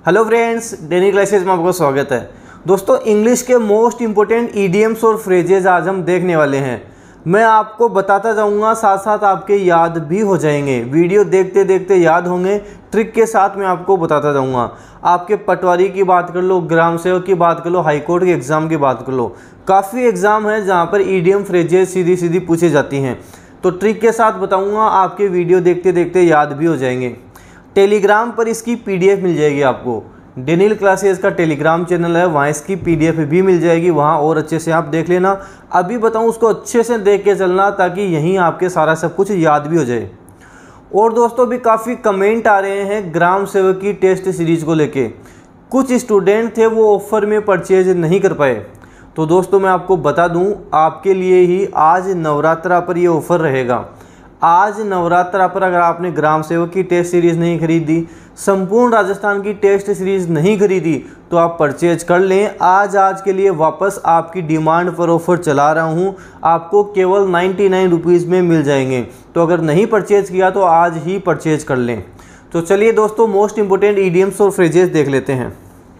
Hello friends, डेनी classes में आपका स्वागत है। दोस्तों, इंग्लिश के मोस्ट इंपोर्टेंट ईडियम्स और फ्रेजेज आज हम देखने वाले हैं। मैं आपको बताता जाऊंगा, साथ साथ आपके याद भी हो जाएंगे। वीडियो देखते देखते याद होंगे, ट्रिक के साथ मैं आपको बताता जाऊंगा। आपके पटवारी की बात कर लो, ग्राम सेवक की बात कर लो, हाई कोर्ट के एग्ज़ाम की बात कर लो, काफ़ी एग्ज़ाम है जहाँ पर ईडियम फ्रेजेज सीधी सीधी पूछी जाती हैं। तो ट्रिक के साथ बताऊँगा, आपके वीडियो देखते देखते याद भी हो जाएंगे। टेलीग्राम पर इसकी पीडीएफ मिल जाएगी आपको। डेनियल क्लासेस का टेलीग्राम चैनल है, वहाँ इसकी पीडीएफ भी मिल जाएगी, वहाँ और अच्छे से आप देख लेना। अभी बताऊँ, उसको अच्छे से देख के चलना ताकि यहीं आपके सारा सब कुछ याद भी हो जाए। और दोस्तों, भी काफ़ी कमेंट आ रहे हैं ग्राम सेवक की टेस्ट सीरीज को लेके। कुछ स्टूडेंट थे वो ऑफ़र में परचेज नहीं कर पाए। तो दोस्तों, मैं आपको बता दूं, आपके लिए ही आज नवरात्रा पर ये ऑफ़र रहेगा। आज नवरात्रा पर अगर आपने ग्राम सेवक की टेस्ट सीरीज़ नहीं खरीदी, संपूर्ण राजस्थान की टेस्ट सीरीज़ नहीं खरीदी, तो आप परचेज कर लें। आज के लिए वापस आपकी डिमांड पर ऑफ़र चला रहा हूँ, आपको केवल 99 रुपीज़ में मिल जाएंगे। तो अगर नहीं परचेज किया तो आज ही परचेज कर लें। तो चलिए दोस्तों, मोस्ट इंपोर्टेंट ईडियम्स और फ्रेजेस देख लेते हैं।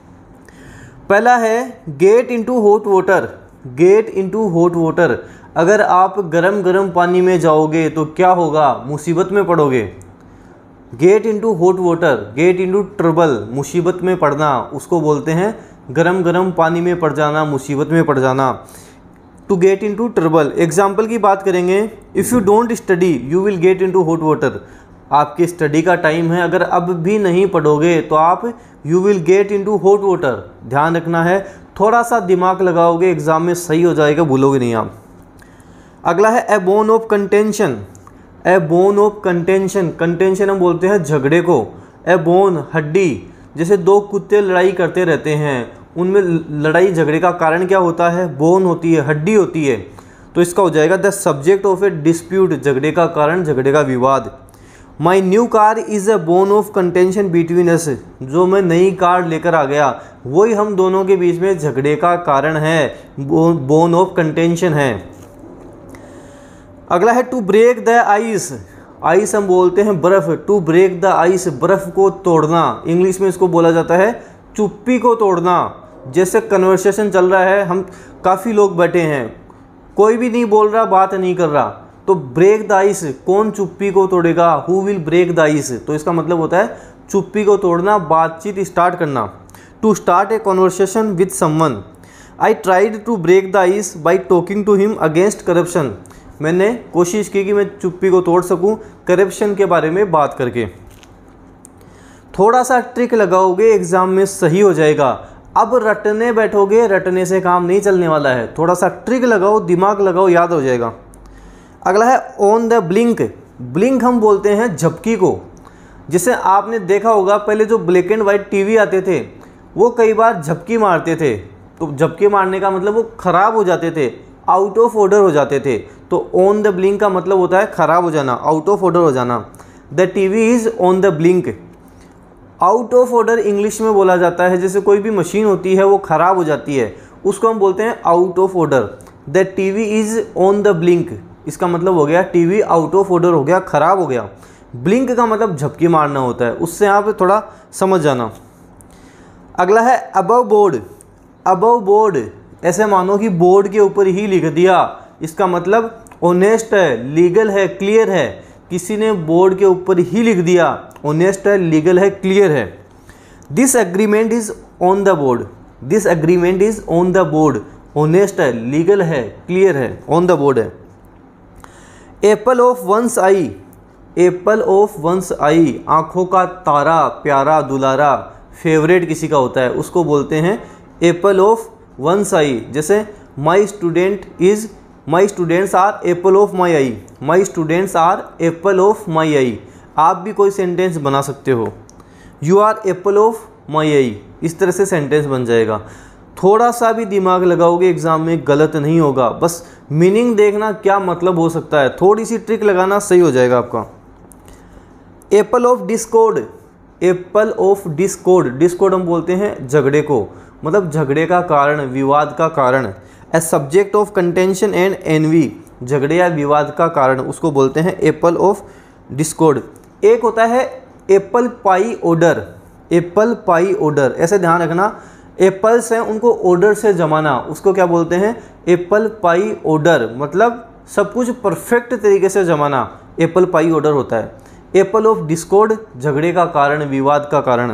पहला है get into hot water. Get into hot water, अगर आप गरम पानी में जाओगे तो क्या होगा, मुसीबत में पड़ोगे। Get into hot water, get into trouble, मुसीबत में पड़ना, उसको बोलते हैं गरम पानी में पड़ जाना, मुसीबत में पड़ जाना। To get into trouble. Example की बात करेंगे, if you don't study you will get into hot water. आपकी स्टडी का टाइम है, अगर अब भी नहीं पढ़ोगे तो आप you will get into hot water. ध्यान रखना है, थोड़ा सा दिमाग लगाओगे एग्जाम में सही हो जाएगा, भूलोगे नहीं आप। अगला है a bone of contention. A bone of contention, contention हम बोलते हैं झगड़े को। ए बोन, हड्डी। जैसे दो कुत्ते लड़ाई करते रहते हैं, उनमें लड़ाई झगड़े का कारण क्या होता है, बोन होती है, हड्डी होती है। तो इसका हो जाएगा the subject of a dispute, झगड़े का कारण, झगड़े का विवाद। My new car is a bone of contention between us. जो मैं नई कार लेकर आ गया वही हम दोनों के बीच में झगड़े का कारण है, बोन ऑफ कंटेंशन है। अगला है to break the ice. Ice हम बोलते हैं बर्फ़। टू ब्रेक द आइस, बर्फ़ को तोड़ना। इंग्लिश में इसको बोला जाता है चुप्पी को तोड़ना। जैसे कन्वर्सेशन चल रहा है, हम काफ़ी लोग बैठे हैं, कोई भी नहीं बोल रहा, बात नहीं कर रहा, तो ब्रेक द आइस, कौन चुप्पी को तोड़ेगा, who will break the ice. तो इसका मतलब होता है चुप्पी को तोड़ना, बातचीत स्टार्ट करना। To start a conversation with someone. I tried to break the ice by talking to him against corruption. मैंने कोशिश की कि मैं चुप्पी को तोड़ सकूं करप्शन के बारे में बात करके। थोड़ा सा ट्रिक लगाओगे एग्जाम में सही हो जाएगा। अब रटने बैठोगे, रटने से काम नहीं चलने वाला है। थोड़ा सा ट्रिक लगाओ, दिमाग लगाओ, याद हो जाएगा। अगला है ऑन द ब्लिंक। ब्लिंक हम बोलते हैं झपकी को। जिसे आपने देखा होगा, पहले जो ब्लैक एंड वाइट टीवी आते थे वो कई बार झपकी मारते थे। तो झपकी मारने का मतलब वो ख़राब हो जाते थे, आउट ऑफ ऑर्डर हो जाते थे। तो ऑन द ब्लिंक का मतलब होता है ख़राब हो जाना, आउट ऑफ ऑर्डर हो जाना। The TV is on the blink. Out of order English में बोला जाता है, जैसे कोई भी मशीन होती है वो ख़राब हो जाती है, उसको हम बोलते हैं out of order. The TV is on the blink, इसका मतलब हो गया टीवी आउट ऑफ ऑर्डर हो गया, ख़राब हो गया। ब्लिंक का मतलब झपकी मारना होता है, उससे आप थोड़ा समझ जाना। अगला है अबव बोर्ड। अबव बोर्ड, ऐसे मानो कि बोर्ड के ऊपर ही लिख दिया। इसका मतलब ऑनेस्ट है, लीगल है, क्लियर है। किसी ने बोर्ड के ऊपर ही लिख दिया, ऑनेस्ट है, लीगल है, क्लियर है। This agreement is on the board. This agreement is on the board, honest है, लीगल है, क्लियर है, ऑन द बोर्ड है। Apple of one's eye. Apple of one's eye, आँखों का तारा, प्यारा, दुलारा, फेवरेट किसी का होता है, उसको बोलते हैं एप्पल ऑफ वंस आई। जैसे my students are apple of my eye. My students are apple of my eye. आप भी कोई सेंटेंस बना सकते हो, you are apple of my eye, इस तरह से सेंटेंस बन जाएगा। थोड़ा सा भी दिमाग लगाओगे एग्जाम में, गलत नहीं होगा। बस मीनिंग देखना क्या मतलब हो सकता है, थोड़ी सी ट्रिक लगाना, सही हो जाएगा आपका। Apple of discord. Apple of discord, discord हम बोलते हैं झगड़े को, मतलब झगड़े का कारण, विवाद का कारण। A subject of contention and envy, झगड़े या विवाद का कारण, उसको बोलते हैं एप्पल ऑफ डिस्कॉर्ड। एक होता है apple pie order. Apple pie order, ऐसे ध्यान रखना, एप्पल्स हैं उनको ऑर्डर से जमाना, उसको क्या बोलते हैं, एप्पल पाई ऑर्डर, मतलब सब कुछ परफेक्ट तरीके से जमाना, एप्पल पाई ऑर्डर होता है। एप्पल ऑफ डिस्कॉर्ड, झगड़े का कारण, विवाद का कारण।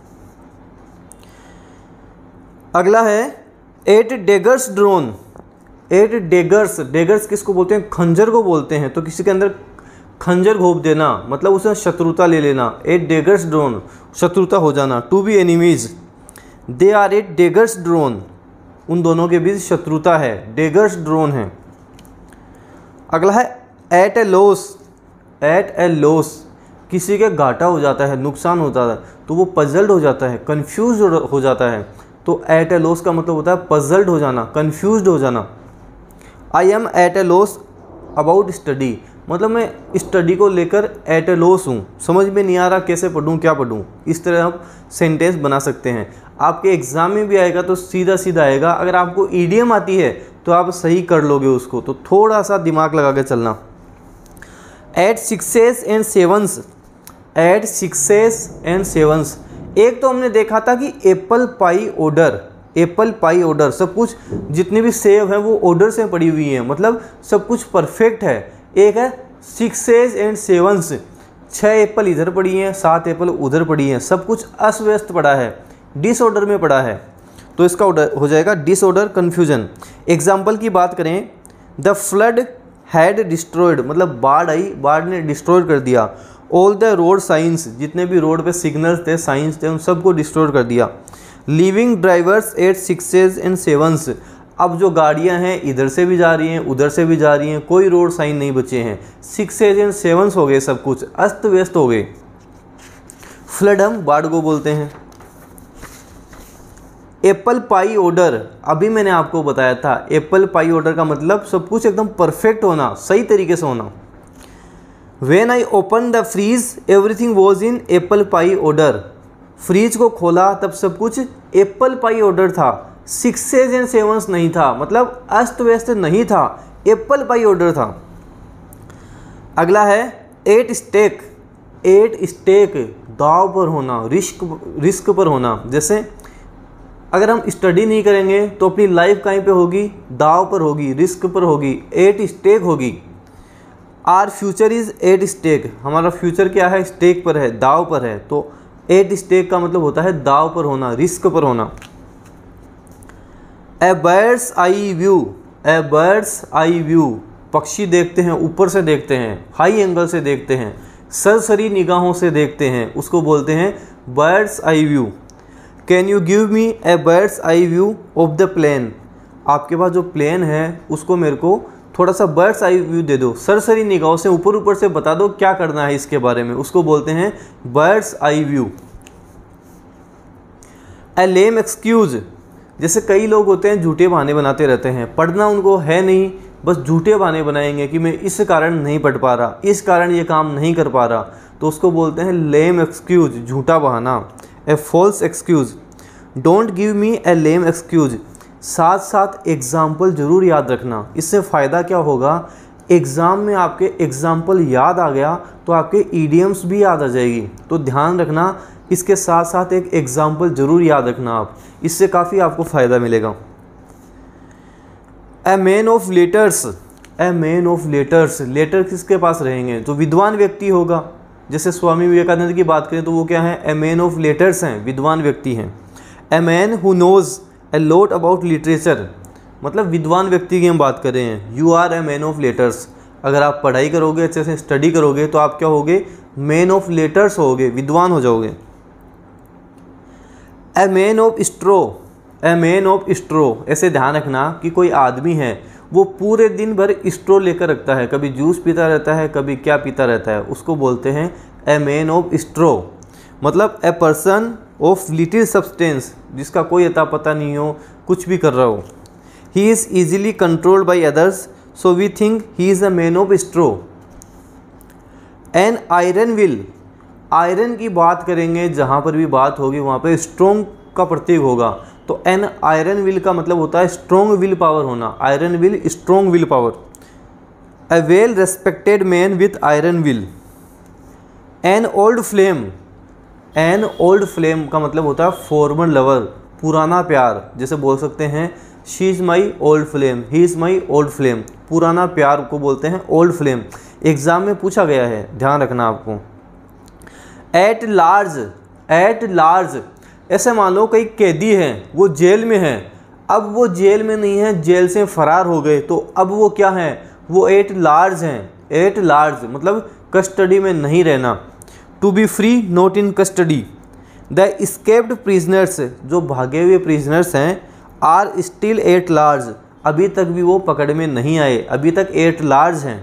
अगला है 8 डेगर्स ड्रोन। 8 डेगर्स, डेगर्स किसको बोलते हैं, खंजर को बोलते हैं। तो किसी के अंदर खंजर घोंप देना, मतलब उसे शत्रुता ले लेना। 8 डेगर्स ड्रोन, शत्रुता हो जाना। To be enemies, they are 8 daggers drawn, उन दोनों के बीच शत्रुता है, डेगर्स ड्रोन है। अगला है at a loss. At a loss, किसी के घाटा हो जाता है, नुकसान होता है तो वो पजल्ड हो जाता है, कंफ्यूज हो जाता है। तो एट ए लॉस का मतलब होता है पजल्ड हो जाना, कंफ्यूज्ड हो जाना। I am at a loss about study, मतलब मैं स्टडी को लेकर एट ए लॉस हूँ, समझ में नहीं आ रहा कैसे पढ़ूँ, क्या पढ़ूँ। इस तरह आप सेंटेंस बना सकते हैं। आपके एग्ज़ाम में भी आएगा तो सीधा सीधा आएगा। अगर आपको ईडीएम आती है तो आप सही कर लोगे उसको, तो थोड़ा सा दिमाग लगा के चलना। At 6s and 7s, at 6s and 7s। एक तो हमने देखा था कि apple pie order, apple pie order, सब कुछ जितनी भी सेव हैं वो ऑर्डर से पड़ी हुई हैं, मतलब सब कुछ परफेक्ट है। एक है 6s एंड 7s, 6 एप्पल इधर पड़ी हैं, 7 एप्पल उधर पड़ी हैं, सब कुछ अस्त व्यस्त पड़ा है, डिसऑर्डर में पड़ा है। तो इसका ऑर्डर हो जाएगा डिसऑर्डर, कन्फ्यूजन। एग्जाम्पल की बात करें, द फ्लड हैड डिस्ट्रॉयड, मतलब बाढ़ आई, बाढ़ ने डिस्ट्रॉय कर दिया। ऑल द रोड साइंस, जितने भी रोड पे सिग्नल्स थे, साइंस थे, उन सबको डिस्ट्रॉय कर दिया। Leaving drivers eight 6s and 7s, अब जो गाड़ियां हैं इधर से भी जा रही हैं, उधर से भी जा रही हैं, कोई रोड साइन नहीं बचे हैं। 6s एंड 7s हो गए, सब कुछ अस्त व्यस्त हो गए। फ्लड हम बाढ़ को बोलते हैं। एप्पल पाई ऑर्डर, अभी मैंने आपको बताया था, एप्पल पाई ऑर्डर का मतलब सब कुछ एकदम परफेक्ट होना, सही तरीके से होना। When I opened the freeze, everything was in apple pie order. Fridge को खोला तब सब कुछ एप्पल पाई ऑर्डर था, 6s एंड 7s नहीं था, मतलब अस्त व्यस्त नहीं था, एप्पल पाई ऑर्डर था। अगला है 8 स्टेक। 8 स्टेक, दाव पर होना, रिस्क पर होना। जैसे अगर हम स्टडी नहीं करेंगे तो अपनी लाइफ कहीं पे होगी, दाव पर होगी, रिस्क पर होगी, 8 स्टेक होगी। आर फ्यूचर इज़ 8 स्टेक, हमारा फ्यूचर क्या है, स्टेक पर है, दाव पर है। तो 8 स्टेक का मतलब होता है दाव पर होना, रिस्क पर होना। A bird's eye view, a bird's eye view, पक्षी देखते हैं, ऊपर से देखते हैं, हाई एंगल से देखते हैं, सरसरी निगाहों से देखते हैं, उसको बोलते हैं bird's eye view. Can you give me a bird's eye view of the plane, आपके पास जो प्लेन है उसको मेरे को थोड़ा सा बर्ड्स आई व्यू दे दो, सरसरी निगाहों से ऊपर ऊपर से बता दो क्या करना है इसके बारे में, उसको बोलते हैं bird's eye view. A lame excuse, जैसे कई लोग होते हैं झूठे बहाने बनाते रहते हैं, पढ़ना उनको है नहीं, बस झूठे बहाने बनाएंगे कि मैं इस कारण नहीं पढ़ पा रहा, इस कारण ये काम नहीं कर पा रहा, तो उसको बोलते हैं लेम एक्सक्यूज, झूठा बहाना। A false excuse, don't give me a lame excuse. साथ साथ एग्जाम्पल ज़रूर याद रखना, इससे फ़ायदा क्या होगा, एग्ज़ाम में आपके एग्जाम्पल याद आ गया तो आपके ईडियम्स भी याद आ जाएगी। तो ध्यान रखना, इसके साथ साथ एक एग्जाम्पल ज़रूर याद रखना आप, इससे काफ़ी आपको फ़ायदा मिलेगा। A man of letters, a man of letters, letter किसके पास रहेंगे, जो विद्वान व्यक्ति होगा। जैसे स्वामी विवेकानंद की बात करें तो वो क्या है, ए मैन ऑफ लेटर्स हैं, विद्वान व्यक्ति हैं। A man who knows a lot about literature, मतलब विद्वान व्यक्ति की हम बात कर रहे हैं। You are a man of letters, अगर आप पढ़ाई करोगे, अच्छे से स्टडी करोगे तो आप क्या होगे, मैन ऑफ लेटर्स होगे, विद्वान हो जाओगे। A man of straw, a man of straw, ऐसे ध्यान रखना कि कोई आदमी है वो पूरे दिन भर स्ट्रो लेकर रखता है, कभी जूस पीता रहता है, कभी क्या पीता रहता है, उसको बोलते हैं ए मैन ऑफ स्ट्रो। मतलब a person of little substance, जिसका कोई अता पता नहीं हो, कुछ भी कर रहा हो। He is easily controlled by others, so we think he is a man of straw. An iron will, iron की बात करेंगे, जहाँ पर भी बात होगी वहाँ पर स्ट्रोंग का प्रतीक होगा, तो एन आयरन विल का मतलब होता है स्ट्रोंग विल पावर होना, iron will, strong will power. A well respected man with iron will. An old flame, an old flame का मतलब होता है फॉर्मर लवर, पुराना प्यार। जैसे बोल सकते हैं she is my old flame, he is my old flame. पुराना प्यार को बोलते हैं ओल्ड फ्लेम। एग्ज़ाम में पूछा गया है, ध्यान रखना आपको। एट लार्ज, एट लार्ज, ऐसे मान लो कई कैदी हैं, वो जेल में हैं, अब वो जेल में नहीं है, जेल से फरार हो गए, तो अब वो क्या हैं, वो एट लार्ज हैं। एट लार्ज मतलब कस्टडी में नहीं रहना। To be free not in custody. The escaped prisoners, जो भागे हुए प्रिजनर्स हैं, आर स्टिल एट लार्ज, अभी तक भी वो पकड़ में नहीं आए, अभी तक एट लार्ज हैं।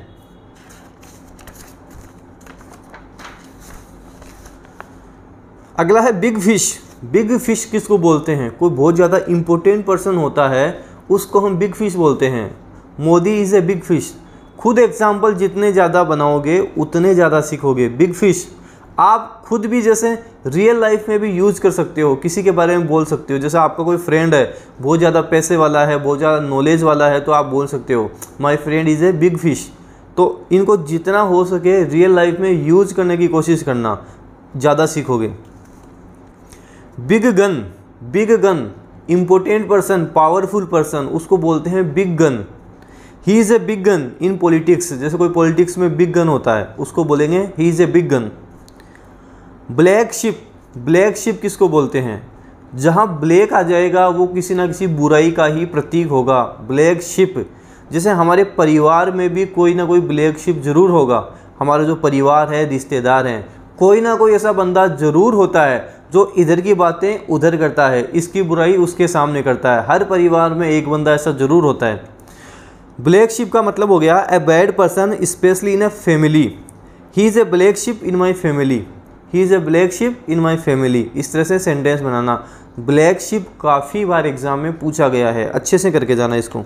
अगला है बिग फिश। बिग फिश किसको बोलते हैं? कोई बहुत ज़्यादा इंपॉर्टेंट पर्सन होता है, उसको हम बिग फिश बोलते हैं। Modi is a big fish. खुद एग्जाम्पल जितने ज़्यादा बनाओगे उतने ज़्यादा सीखोगे। बिग फिश आप खुद भी जैसे रियल लाइफ में भी यूज़ कर सकते हो, किसी के बारे में बोल सकते हो। जैसे आपका कोई फ्रेंड है, बहुत ज़्यादा पैसे वाला है, बहुत ज़्यादा नॉलेज वाला है, तो आप बोल सकते हो my friend is a big fish. तो इनको जितना हो सके रियल लाइफ में यूज करने की कोशिश करना, ज़्यादा सीखोगे। Big gun, big gun important person, powerful person, उसको बोलते हैं big gun. He is a big gun in politics, जैसे कोई पॉलिटिक्स में बिग गन होता है, उसको बोलेंगे he is a big gun. Black sheep, black sheep किसको बोलते हैं? जहाँ ब्लैक आ जाएगा वो किसी ना किसी बुराई का ही प्रतीक होगा। ब्लैक शिप, जैसे हमारे परिवार में भी कोई ना कोई ब्लैक शिप जरूर होगा। हमारा जो परिवार है, रिश्तेदार हैं, कोई ना कोई ऐसा बंदा जरूर होता है जो इधर की बातें उधर करता है, इसकी बुराई उसके सामने करता है। हर परिवार में एक बंदा ऐसा जरूर होता है। ब्लैक शिप का मतलब हो गया a bad person specially in a family. He is a black sheep in my family, he is a black sheep in my family. इस तरह से सेंटेंस बनाना। ब्लैक शिप काफ़ी बार एग्जाम में पूछा गया है, अच्छे से करके जाना इसको।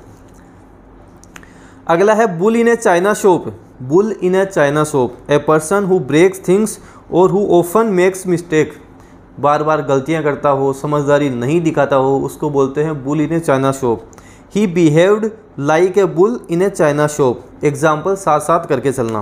अगला है bull in a china shop. Bull in a china shop, a person who breaks things और हु ऑफन मेक्स मिस्टेक। बार बार गलतियां करता हो, समझदारी नहीं दिखाता हो, उसको बोलते हैं bull in a china shop. He behaved like a bull in a china shop. Example साथ साथ करके चलना।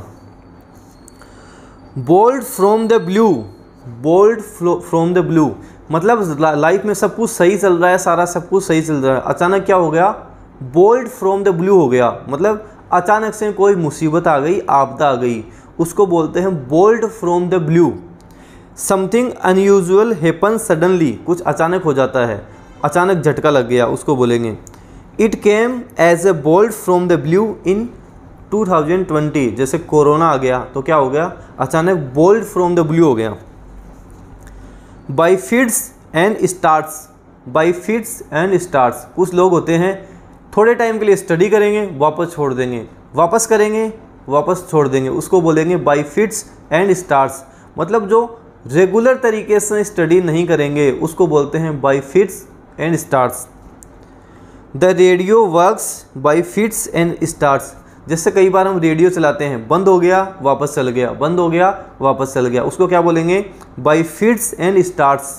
Bolt from the blue, bolt from the blue मतलब लाइफ में सब कुछ सही चल रहा है, सारा सब कुछ सही चल रहा है, अचानक क्या हो गया, बोल्ड फ्रॉम द ब्लू हो गया। मतलब अचानक से कोई मुसीबत आ गई, आपदा आ गई, उसको बोलते हैं bolt from the blue. Something unusual happen suddenly, कुछ अचानक हो जाता है, अचानक झटका लग गया, उसको बोलेंगे it came as a bolt from the blue in 2020। जैसे कोरोना आ गया तो क्या हो गया, अचानक बोल्ड फ्रॉम द ब्लू हो गया। By fits and starts, by fits and starts, कुछ लोग होते हैं थोड़े टाइम के लिए स्टडी करेंगे, वापस छोड़ देंगे, वापस करेंगे, वापस छोड़ देंगे, उसको बोलेंगे बाई फिट्स एंड स्टार्ट्स। मतलब जो रेगुलर तरीके से स्टडी नहीं करेंगे उसको बोलते हैं by fits and starts. The radio works by fits and starts. जैसे कई बार हम रेडियो चलाते हैं, बंद हो गया वापस चल गया, बंद हो गया वापस चल गया, उसको क्या बोलेंगे, by fits and starts.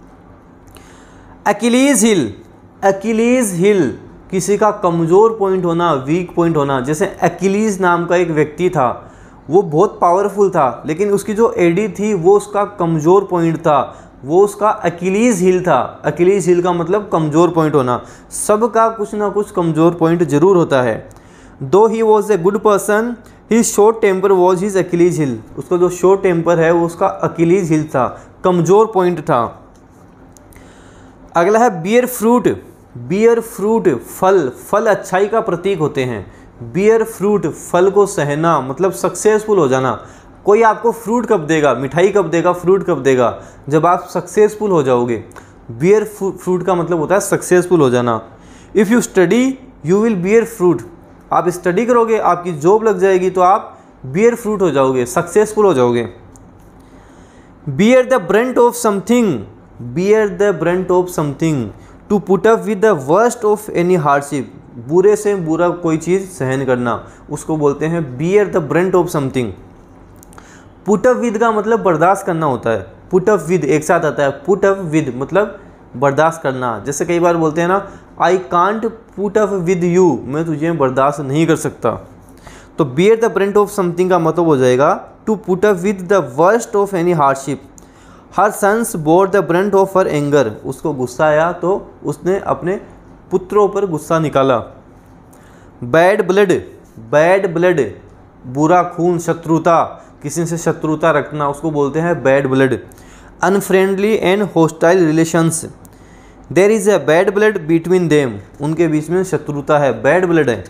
Achilles heel, Achilles heel किसी का कमज़ोर पॉइंट होना, वीक पॉइंट होना। जैसे अकिलीज नाम का एक व्यक्ति था, वो बहुत पावरफुल था, लेकिन उसकी जो एडी थी वो उसका कमज़ोर पॉइंट था, वो उसका अकिलीज हिल था। अकिलीज हिल का मतलब कमज़ोर पॉइंट होना। सबका कुछ ना कुछ कमज़ोर पॉइंट जरूर होता है। Though he was a good person, he short temper was his Achilles heel. उसका जो शॉर्ट टेम्पर है वो उसका अकिलीज हिल था, कमज़ोर पॉइंट था। अगला है बियर फ्रूट। बियर फ्रूट फल, फल अच्छाई का प्रतीक होते हैं। बियर फ्रूट फल को सहना मतलब सक्सेसफुल हो जाना। कोई आपको फ्रूट कब देगा, मिठाई कब देगा, फ्रूट कब देगा, जब आप सक्सेसफुल हो जाओगे। बियर फ्रूट का मतलब होता है सक्सेसफुल हो जाना। If you study you will bear fruit. आप स्टडी करोगे, आपकी जॉब लग जाएगी, तो आप बियर फ्रूट हो जाओगे, सक्सेसफुल हो जाओगे। Bear the brunt of something, bear the brunt of something, to put up with the worst of any hardship. बुरे से बुरा कोई चीज़ सहन करना, उसको बोलते हैं bear the brunt of something. Put up with का मतलब बर्दाश्त करना होता है। पुट अप विद एक साथ आता है, पुट अप विद मतलब बर्दाश्त करना। जैसे कई बार बोलते हैं ना, I can't put up with you, मैं तुझे बर्दाश्त नहीं कर सकता। तो bear the brunt of something का मतलब हो जाएगा to put up with the worst of any hardship. Her sons bore the brunt of her anger, उसको गुस्सा आया तो उसने अपने पुत्रों पर गुस्सा निकाला। बैड ब्लड, बैड ब्लड बुरा खून, शत्रुता, किसी से शत्रुता रखना, उसको बोलते हैं bad blood. Unfriendly and hostile relations, there is a bad blood between them, उनके बीच में शत्रुता है, बैड ब्लड है।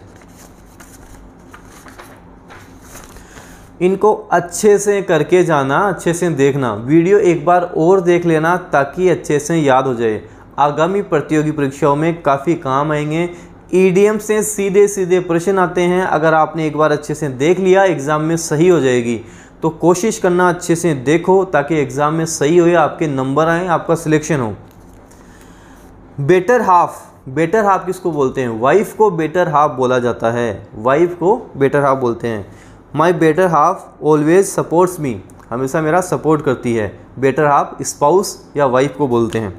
इनको अच्छे से करके जाना, अच्छे से देखना, वीडियो एक बार और देख लेना ताकि अच्छे से याद हो जाए, आगामी प्रतियोगी परीक्षाओं में काफ़ी काम आएंगे। ईडीएम से सीधे सीधे प्रश्न आते हैं, अगर आपने एक बार अच्छे से देख लिया एग्ज़ाम में सही हो जाएगी। तो कोशिश करना अच्छे से देखो ताकि एग्ज़ाम में सही हो, आपके नंबर आए, आपका सिलेक्शन हो। बेटर हाफ, बेटर हाफ किसको बोलते हैं? वाइफ को बेटर हाफ बोला जाता है, वाइफ को बेटर हाफ बोलते हैं। My better half always supports me, हमेशा मेरा सपोर्ट करती है, बेटर हाफ स्पाउस या वाइफ को बोलते हैं।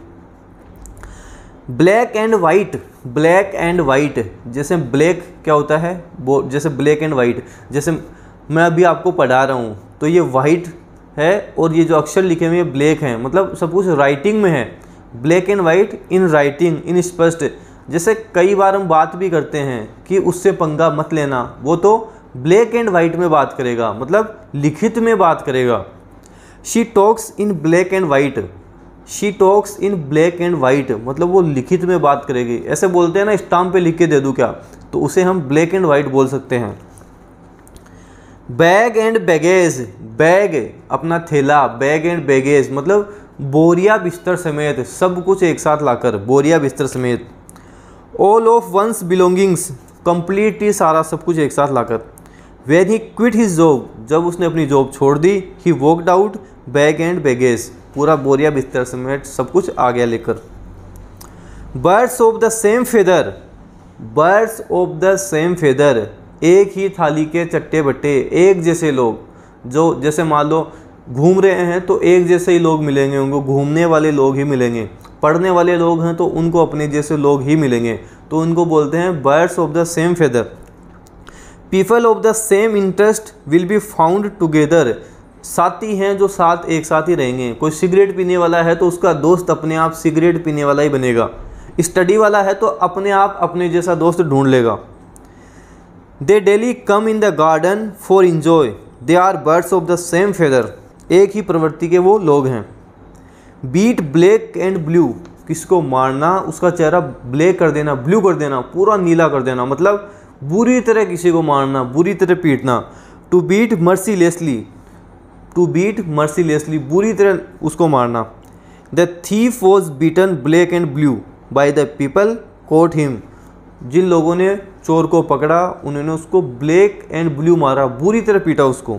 Black and white, black and white, जैसे ब्लैक क्या होता है, वो जैसे ब्लैक एंड वाइट, जैसे मैं अभी आपको पढ़ा रहा हूँ तो ये वाइट है और ये जो अक्षर लिखे हुए ब्लैक हैं, मतलब सब कुछ राइटिंग में है। Black and white in writing, in स्पष्ट, जैसे कई बार हम बात भी करते हैं कि उससे पंगा मत लेना, वो तो ब्लैक एंड वाइट में बात करेगा, मतलब लिखित में बात करेगा। She talks in black and white, she talks in black and white, मतलब वो लिखित में बात करेगी। ऐसे बोलते हैं ना, स्टाम्प पे लिख के दे दूँ क्या, तो उसे हम ब्लैक एंड वाइट बोल सकते हैं। बैग एंड बैगेज, बैग अपना थैला, बैग एंड बैगेज मतलब बोरिया बिस्तर समेत, सब कुछ एक साथ लाकर, बोरिया बिस्तर समेत। All of one's belongings, completely सारा सब कुछ एक साथ लाकर। When he quit his job, जब उसने अपनी जॉब छोड़ दी, he walked out bag and baggage, पूरा बोरिया बिस्तर समेत सब कुछ आ गया लेकर। Birds of the same feather, birds of the same feather, एक ही थाली के चट्टे बट्टे, एक जैसे लोग, जो जैसे मान लो घूम रहे हैं तो एक जैसे ही लोग मिलेंगे, उनको घूमने वाले लोग ही मिलेंगे। पढ़ने वाले लोग हैं तो उनको अपने जैसे लोग ही मिलेंगे, तो उनको बोलते हैं birds of the same feather. People of the same interest will be found together, साथी हैं जो साथ एक साथ ही रहेंगे। कोई सिगरेट पीने वाला है तो उसका दोस्त अपने आप सिगरेट पीने वाला ही बनेगा, स्टडी वाला है तो अपने आप अपने जैसा दोस्त ढूंढ लेगा। They daily come in the garden for enjoy, they are birds of the same feather, एक ही प्रवृत्ति के वो लोग हैं। बीट ब्लैक एंड ब्लू, किसको मारना, उसका चेहरा ब्लैक कर देना, ब्लू कर देना, पूरा नीला कर देना, मतलब बुरी तरह किसी को मारना, बुरी तरह पीटना। To beat mercilessly, to beat mercilessly, बुरी तरह उसको मारना। The thief was beaten black and blue by the people caught him, जिन लोगों ने चोर को पकड़ा उन्होंने उसको ब्लैक एंड ब्लू मारा, बुरी तरह पीटा उसको।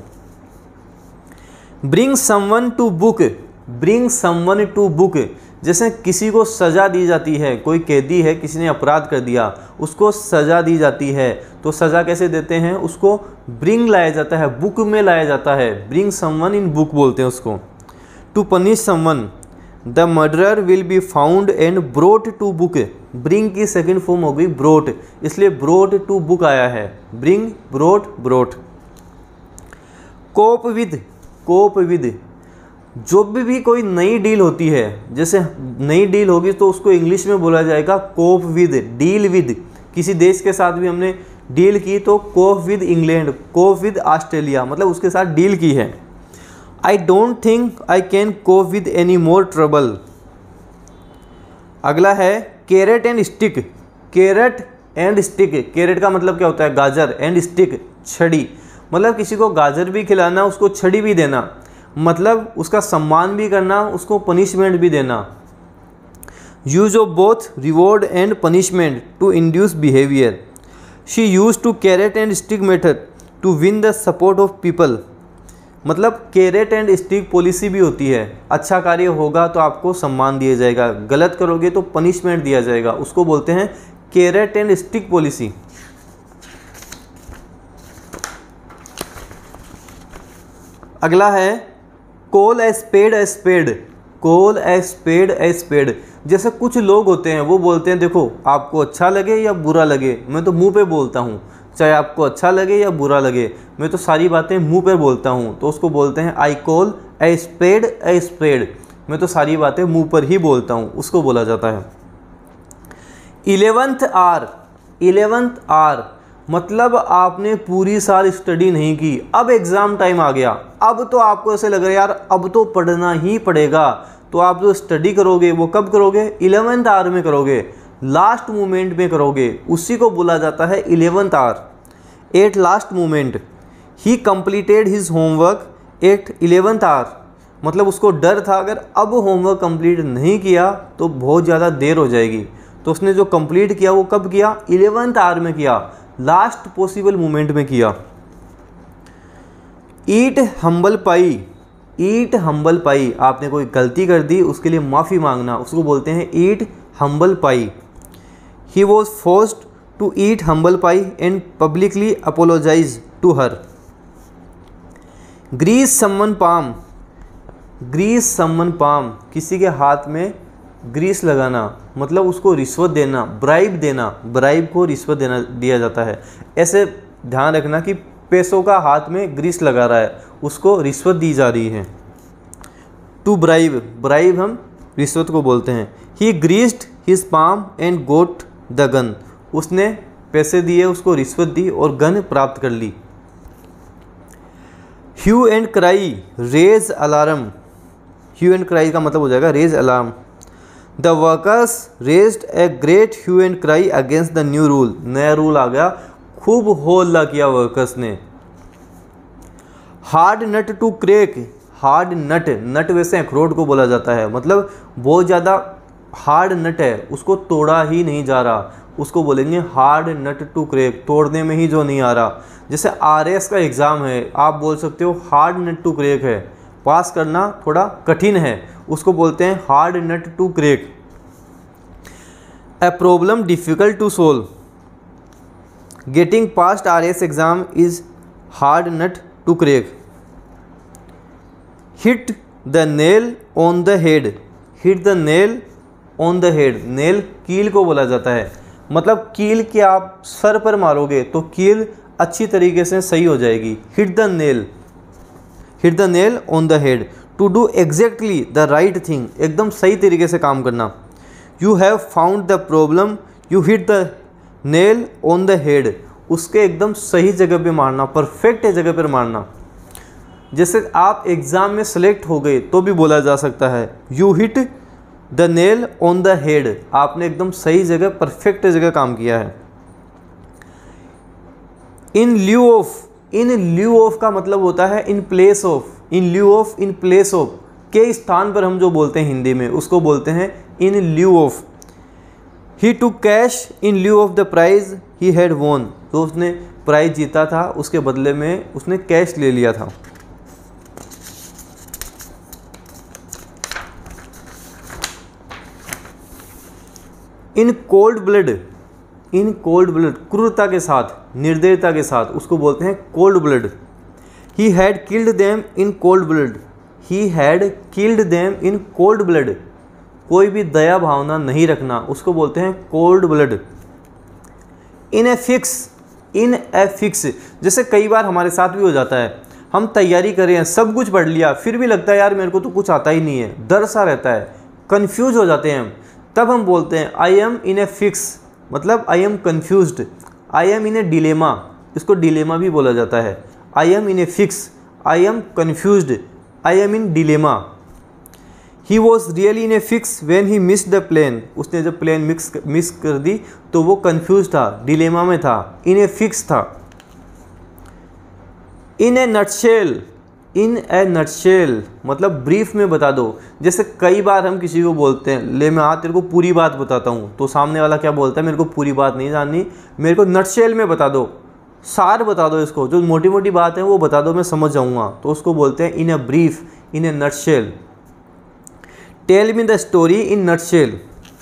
Bring someone to book, bring someone to book, जैसे किसी को सज़ा दी जाती है, कोई कैदी है, किसी ने अपराध कर दिया, उसको सज़ा दी जाती है, तो सज़ा कैसे देते हैं, उसको ब्रिंग लाया जाता है, बुक में लाया जाता है, ब्रिंग समवन इन बुक बोलते हैं उसको। To punish someone, the murderer will be found and brought to book, bring की सेकेंड फॉर्म हो गई ब्रोट, इसलिए ब्रोट टू बुक आया है, bring brought brought. Cope with, cope with, जो भी कोई नई डील होती है, जैसे नई डील होगी तो उसको इंग्लिश में बोला जाएगा कोप विद, डील विद। किसी देश के साथ भी हमने डील की तो cope with England, cope with Australia, मतलब उसके साथ डील की है। I don't think I can cope with any more trouble. अगला है carrot and stick, carrot and stick, carrot का मतलब क्या होता है, गाजर, एंड स्टिक छड़ी, मतलब किसी को गाजर भी खिलाना, उसको छड़ी भी देना, मतलब उसका सम्मान भी करना, उसको पनिशमेंट भी देना। Use of both reward and punishment to induce behaviour, she use to carrot and stick method to win the support of people, मतलब कैरेट एंड स्टिक पॉलिसी भी होती है, अच्छा कार्य होगा तो आपको सम्मान दिया जाएगा, गलत करोगे तो पनिशमेंट दिया जाएगा, उसको बोलते हैं कैरेट एंड स्टिक पॉलिसी। अगला है call a spade a spade, call a spade a spade, जैसे कुछ लोग होते हैं वो बोलते हैं देखो आपको अच्छा लगे या बुरा लगे, मैं तो मुंह पे बोलता हूँ, चाहे आपको अच्छा लगे या बुरा लगे, मैं तो सारी बातें मुंह पे बोलता हूँ, तो उसको बोलते हैं I call a spade a spade, मैं तो सारी बातें मुंह पर ही बोलता हूँ, उसको बोला जाता है। 11th आवर, 11th आवर मतलब आपने पूरी साल स्टडी नहीं की, अब एग्ज़ाम टाइम आ गया, अब तो आपको ऐसे लग रहा है यार अब तो पढ़ना ही पड़ेगा, तो आप जो स्टडी करोगे वो कब करोगे? 11th आवर में करोगे, लास्ट मोमेंट में करोगे, उसी को बोला जाता है 11th hour. At last moment, he completed his homework at 11th hour, मतलब उसको डर था अगर अब होमवर्क कंप्लीट नहीं किया तो बहुत ज़्यादा देर हो जाएगी, तो उसने जो कंप्लीट किया वो कब किया? 11th आवर में किया, लास्ट पॉसिबल मोमेंट में किया। ईट हम्बल पाई, ईट हम्बल पाई, आपने कोई गलती कर दी उसके लिए माफ़ी मांगना, उसको बोलते हैं eat humble pie. He was forced to eat humble pie and publicly apologise to her. Grease someone palm, grease someone palm, किसी के हाथ में ग्रीस लगाना मतलब उसको रिश्वत देना, ब्राइब देना, ब्राइब को रिश्वत देना दिया जाता है। ऐसे ध्यान रखना कि पैसों का हाथ में ग्रीस लगा रहा है, उसको रिश्वत दी जा रही है। टू ब्राइब, ब्राइब हम रिश्वत को बोलते हैं। He greased his palm and got the gun, उसने पैसे दिए, उसको रिश्वत दी और गन प्राप्त कर ली। Hue and cry raise alarm, hue and cry का मतलब हो जाएगा raise alarm. The workers raised a great hue and cry against the new rule, नया रूल आ गया, खूब हो हल्ला किया वर्कर्स ने। Hard nut to crack, hard nut, nut वैसे अखरोट को बोला जाता है, मतलब बहुत ज़्यादा हार्ड नट है, उसको तोड़ा ही नहीं जा रहा, उसको बोलेंगे हार्ड नट टू क्रेक, तोड़ने में ही जो नहीं आ रहा। जैसे RS का एग्ज़ाम है, आप बोल सकते हो हार्ड नट टू क्रेक है, पास करना थोड़ा कठिन है, उसको बोलते हैं hard nut to crack. A problem difficult to solve, getting past RS exam is hard nut to crack. Hit the nail on the head, hit the nail on the head, nail कील को बोला जाता है, मतलब कील के आप sir पर मारोगे तो कील अच्छी तरीके से सही हो जाएगी। Hit the nail, hit the nail on the head, to do exactly the right thing, एकदम सही तरीके से काम करना। You have found the problem, you hit the nail on the head, उसके एकदम सही जगह पे मारना, परफेक्ट जगह पर मारना। जैसे आप एग्ज़ाम में सेलेक्ट हो गए तो भी बोला जा सकता है you hit the nail on the head, आपने एकदम सही जगह परफेक्ट जगह काम किया है। इन lieu of, in lieu of का मतलब होता है in place of, in lieu of, in place of, के स्थान पर हम जो बोलते हैं हिंदी में उसको बोलते हैं in lieu of. He took cash in lieu of the prize he had won, तो उसने प्राइज जीता था उसके बदले में उसने कैश ले लिया था। In cold blood, in cold blood, क्रूरता के साथ, निर्दयता के साथ, उसको बोलते हैं cold blood. He had killed them in cold blood, he had killed them in cold blood, कोई भी दया भावना नहीं रखना, उसको बोलते हैं cold blood. In a fix, in a fix, जैसे कई बार हमारे साथ भी हो जाता है, हम तैयारी कर रहे हैं, सब कुछ पढ़ लिया, फिर भी लगता है यार मेरे को तो कुछ आता ही नहीं है, डर सा रहता है, कन्फ्यूज हो जाते हैं हम, तब हम बोलते हैं आई एम इन ए फिक्स, मतलब I am confused, I am in a dilemma, इसको डिलेमा भी बोला जाता है। I am in a fix, I am confused, I am in dilemma. He was really in a fix when he missed the plane, उसने जब plane miss कर दी तो वो कन्फ्यूज था, डिलेमा में था, इन ए फिक्स था। In a nutshell, in a nutshell मतलब ब्रीफ में बता दो। जैसे कई बार हम किसी को बोलते हैं ले मैं तेरे को पूरी बात बताता हूँ, तो सामने वाला क्या बोलता है मेरे को पूरी बात नहीं जाननी, मेरे को नटशेल में बता दो, सार बता दो, इसको जो मोटी मोटी बात है वो बता दो, मैं समझ जाऊँगा, तो उसको बोलते हैं in a brief, in a nutshell. Tell me the story in nutshell.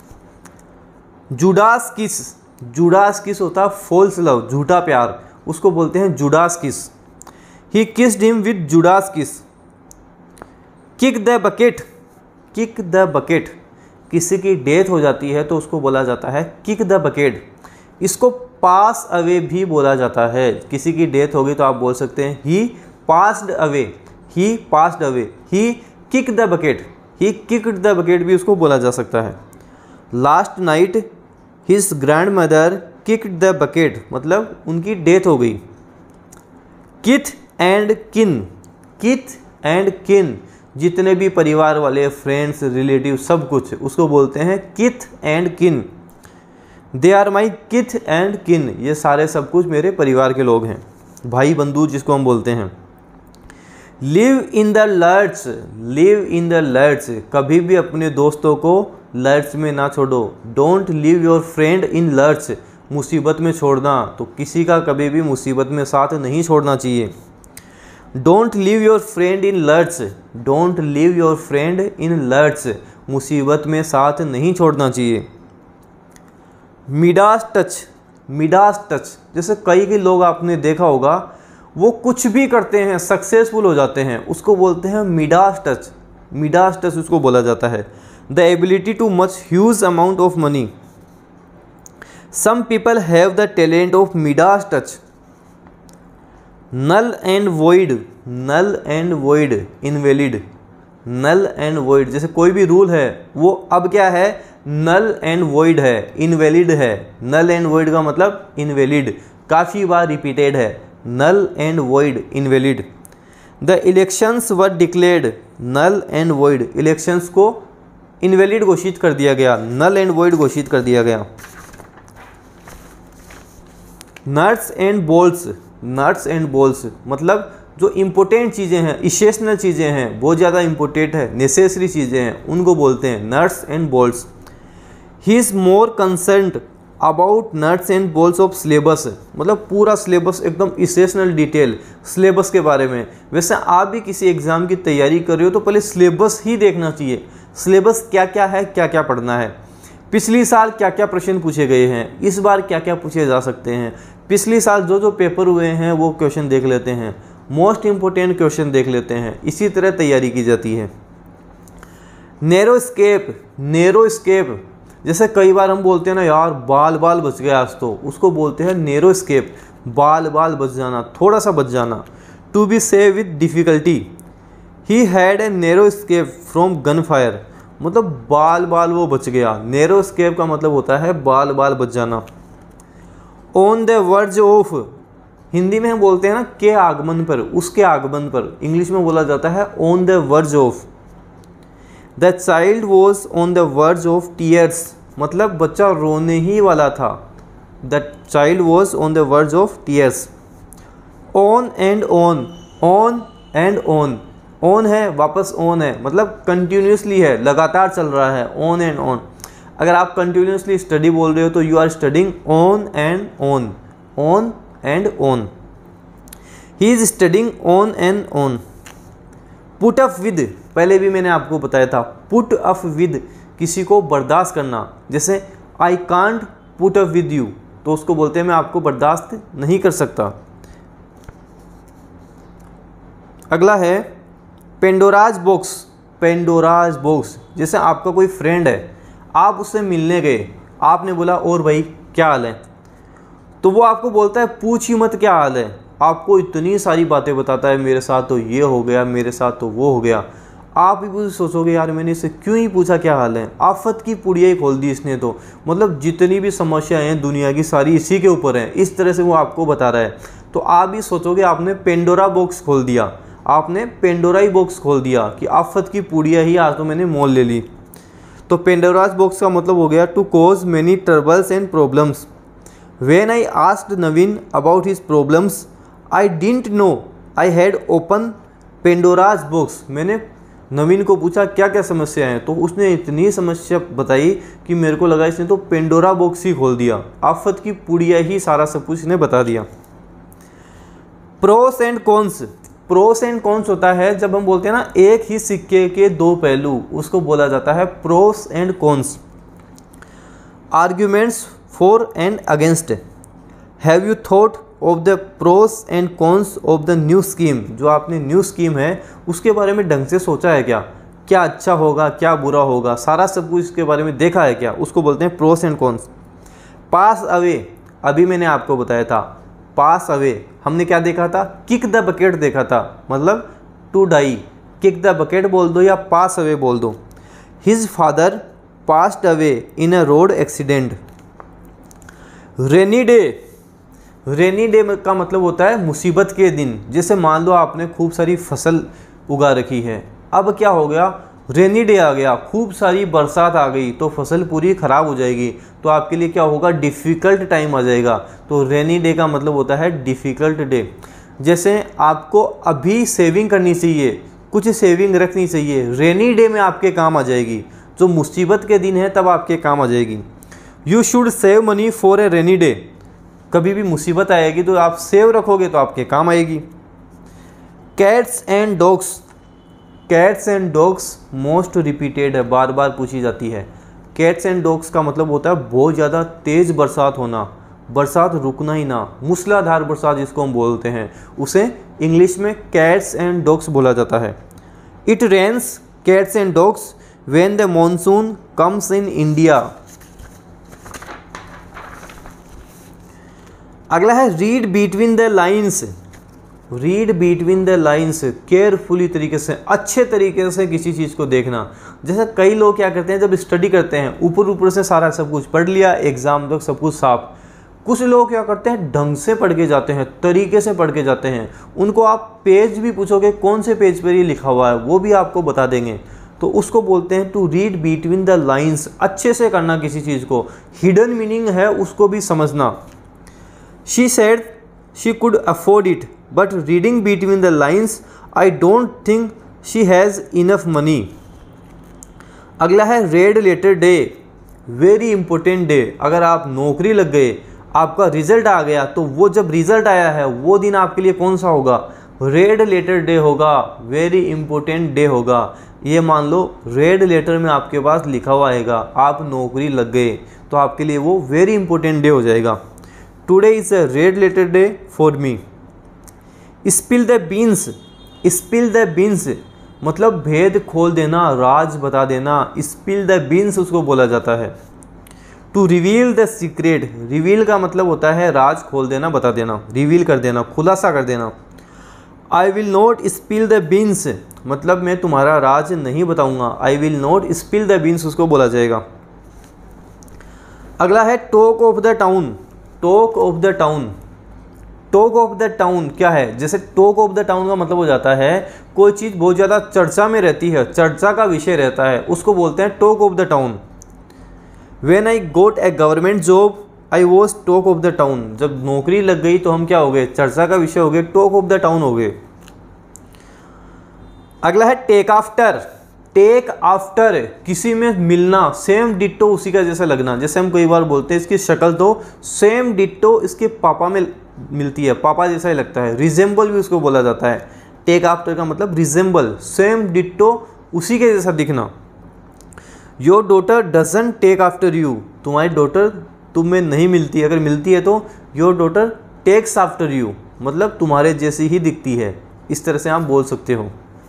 Judas kiss, Judas kiss होता है फॉल्स लव, झूठा प्यार, उसको बोलते हैं Judas kiss. He kissed him with Judas kiss. Kick the bucket, kick the bucket, किसी की death हो जाती है तो उसको बोला जाता है किक द बकेट। इसको पास अवे भी बोला जाता है, किसी की डेथ हो गई तो आप बोल सकते हैं he passed away, he passed away, he kick the bucket, he kicked the bucket भी उसको बोला जा सकता है। Last night his grandmother kicked the bucket, मतलब उनकी डेथ हो गई। किथ एंड किन, किथ एंड किन, जितने भी परिवार वाले, फ्रेंड्स, रिलेटिव, सब कुछ, उसको बोलते हैं किथ एंड किन। दे आर माई किथ एंड किन, ये सारे सब कुछ मेरे परिवार के लोग हैं, भाई बंधु जिसको हम बोलते हैं। Leave in the lurch, leave in the lurch, कभी भी अपने दोस्तों को लर्च में ना छोड़ो। Don't leave your friend in lurch, मुसीबत में छोड़ना, तो किसी का कभी भी मुसीबत में साथ नहीं छोड़ना चाहिए। Don't leave your friend in lurch, don't leave your friend in lurch, मुसीबत में साथ नहीं छोड़ना चाहिए। मिडास टच, मिडास टच, जैसे कई के लोग आपने देखा होगा वो कुछ भी करते हैं सक्सेसफुल हो जाते हैं, उसको बोलते हैं मिडास टच, मिडास टच उसको बोला जाता है। The ability to much huge amount of money, some people have the talent of Midas touch. Null and void, null and void, invalid, null and void, जैसे कोई भी रूल है वो अब क्या है, नल एंड वॉइड है, इनवैलिड है। नल एंड वॉइड का मतलब इनवैलिड, काफ़ी बार रिपीटेड है, null and void, invalid. The elections were declared null and void, elections को इनवैलिड घोषित कर दिया गया, नल एंड वॉइड घोषित कर दिया गया। Nuts and bolts, nuts and bolts मतलब जो इम्पोर्टेंट चीज़ें हैं, इसेंशियल चीज़ें हैं, बहुत ज़्यादा इम्पोर्टेंट है, नेसेसरी चीज़ें हैं, उनको बोलते हैं nuts and bolts. He is more concerned about nuts and bolts of syllabus, मतलब पूरा सिलेबस एकदम इसेंशियल डिटेल सिलेबस के बारे में। वैसे आप भी किसी एग्ज़ाम की तैयारी कर रहे हो तो पहले सिलेबस ही देखना चाहिए, सिलेबस क्या क्या है, क्या क्या पढ़ना है, पिछली साल क्या क्या प्रश्न पूछे गए हैं, इस बार क्या क्या पूछे जा सकते हैं, पिछली साल जो जो पेपर हुए हैं वो क्वेश्चन देख लेते हैं, मोस्ट इम्पोर्टेंट क्वेश्चन देख लेते हैं, इसी तरह तैयारी की जाती है। नैरो स्केप, नैरो स्केप, जैसे कई बार हम बोलते हैं ना यार बाल बाल बच गया आज तो, उसको बोलते हैं नैरो स्केप, बाल बाल बच जाना, थोड़ा सा बच जाना। To be save with difficulty, he had a narrow escape from gunfire, मतलब बाल बाल वो बच गया। नैरो स्केप का मतलब होता है बाल बाल बच जाना। On the verge of, Hindi में हम बोलते हैं ना के आगमन पर, उसके आगमन पर, इंग्लिश में बोला जाता है on the verge of. The child was on the verge of tears, मतलब बच्चा रोने ही वाला था। The child was on the verge of tears. On and on, on and on, on है वापस ऑन है, मतलब कंटिन्यूसली है, लगातार चल रहा है, ऑन एंड ऑन। अगर आप कंटिन्यूसली स्टडी बोल रहे हो तो you are studying on and on, on and on. He is studying on and on. Put up with, पहले भी मैंने आपको बताया था, पुट अप विद किसी को बर्दाश्त करना, जैसे I can't put up with you, तो उसको बोलते हैं मैं आपको बर्दाश्त नहीं कर सकता। अगला है पेंडोराज बॉक्स, पेंडोराज बॉक्स, जैसे आपका कोई फ्रेंड है, आप उससे मिलने गए, आपने बोला और भाई क्या हाल है, तो वो आपको बोलता है पूछ ही मत क्या हाल है, आपको इतनी सारी बातें बताता है, मेरे साथ तो ये हो गया, मेरे साथ तो वो हो गया। आप भी सोचोगे यार मैंने इससे क्यों ही पूछा क्या हाल है, आफत की पुड़िया ही खोल दी इसने तो, मतलब जितनी भी समस्याएं हैं दुनिया की सारी इसी के ऊपर हैं, इस तरह से वो आपको बता रहा है। तो आप भी सोचोगे आपने पेंडोरा बॉक्स खोल दिया, आपने पेंडोरा ही बॉक्स खोल दिया कि आफत की पुड़िया ही आज तो मैंने मोल ले ली। तो पेंडोराज बॉक्स का मतलब हो गया to cause many troubles and problems. When I asked Naveen about his problems I didn't know I had open Pandora's box. मैंने नवीन को पूछा क्या क्या समस्या है, तो उसने इतनी समस्या बताई कि मेरे को लगा इसने तो पेंडोरा बॉक्स ही खोल दिया, आफत की पुड़िया ही सारा सब कुछ इसने बता दिया। Pros and cons, pros and cons होता है जब हम बोलते हैं ना एक ही सिक्के के दो पहलू, उसको बोला जाता है pros and cons. Arguments for and against, have you thought of the pros and cons of the new scheme, जो आपने न्यू स्कीम है उसके बारे में ढंग से सोचा है क्या, क्या अच्छा होगा क्या बुरा होगा, सारा सब कुछ इसके बारे में देखा है क्या, उसको बोलते हैं pros and cons. Pass away, अभी मैंने आपको बताया था पास अवे, हमने क्या देखा था, किक द बकेट देखा था, मतलब to die, kick the bucket बोल दो या पास अवे बोल दो। His father passed away in a road accident. Rainy day, rainy day का मतलब होता है मुसीबत के दिन। जैसे मान लो आपने खूब सारी फसल उगा रखी है, अब क्या हो गया, रेनी डे आ गया, खूब सारी बरसात आ गई तो फसल पूरी ख़राब हो जाएगी, तो आपके लिए क्या होगा, डिफ़िकल्ट टाइम आ जाएगा। तो रेनी डे का मतलब होता है डिफ़िकल्ट डे। जैसे आपको अभी सेविंग करनी चाहिए, कुछ सेविंग रखनी चाहिए, रेनी डे में आपके काम आ जाएगी। जो मुसीबत के दिन है तब आपके काम आ जाएगी। You should save money for a rainy day, कभी भी मुसीबत आएगी तो आप सेव रखोगे तो आपके काम आएगी। Cats and dogs, cats and dogs most repeated है, बार बार पूछी जाती है। कैट्स एंड डॉग्स का मतलब होता है बहुत ज़्यादा तेज़ बरसात होना, बरसात रुकना ही ना, मूसलाधार बरसात जिसको हम बोलते हैं, उसे इंग्लिश में कैट्स एंड डॉग्स बोला जाता है। It rains cats and dogs when the monsoon comes in India. अगला है read between the lines. Read between the lines, carefully तरीके से, अच्छे तरीके से किसी चीज़ को देखना। जैसे कई लोग क्या करते हैं, जब स्टडी करते हैं ऊपर ऊपर से सारा सब कुछ पढ़ लिया, एग्जाम तक सब कुछ साफ। कुछ लोग क्या करते हैं, ढंग से पढ़ के जाते हैं, तरीके से पढ़ के जाते हैं। उनको आप पेज भी पूछोगे कौन से पेज पर ये लिखा हुआ है, वो भी आपको बता देंगे। तो उसको बोलते हैं to read between the lines, अच्छे से करना किसी चीज़ को, हिडन मीनिंग है उसको भी समझना। She said she could afford it but reading between the lines I don't think she has enough money. अगला है red letter day, very important day. अगर आप नौकरी लग गए, आपका रिजल्ट आ गया, तो वो जब रिजल्ट आया है वो दिन आपके लिए कौन सा होगा, रेड लेटर डे होगा, वेरी इंपॉर्टेंट डे होगा। ये मान लो रेड लेटर में आपके पास लिखा हुआ आएगा, आप नौकरी लग गए, तो आपके लिए वो वेरी इंपॉर्टेंट डे हो जाएगा। Today is a red letter day for me. Spill the beans, spill the beans मतलब भेद खोल देना, राज बता देना, स्पिल द बीन्स उसको बोला जाता है। To reveal the secret, reveal का मतलब होता है राज खोल देना, बता देना, रिवील कर देना, खुलासा कर देना। I will not spill the beans मतलब मैं तुम्हारा राज नहीं बताऊंगा, I will not spill the beans उसको बोला जाएगा। अगला है talk of the town. Talk of the town, talk of the town क्या है, जैसे टॉक ऑफ द टाउन का मतलब हो जाता है कोई चीज़ बहुत ज़्यादा चर्चा में रहती है, चर्चा का विषय रहता है, उसको बोलते हैं talk of the town. When I got a government job I was talk of the town, जब नौकरी लग गई तो हम क्या हो गए, चर्चा का विषय हो गए, टॉक ऑफ द टाउन हो गए। अगला है टेक आफ्टर। टेक आफ्टर किसी में मिलना, सेम डिट्टो उसी का जैसा लगना। जैसे हम कई बार बोलते हैं इसकी शक्ल तो सेम डिट्टो इसके पापा में मिलती है, पापा जैसा ही लगता है, रिजेंबल भी उसको बोला जाता है। टेक आफ्टर का मतलब रिजेंबल, सेम डिट्टो उसी के जैसा दिखना। Your daughter doesn't take after you, तुम्हारी डॉटर तुम में नहीं मिलती, अगर मिलती है तो your daughter takes after you मतलब तुम्हारे जैसी ही दिखती है, इस तरह से आप बोल सकते हो।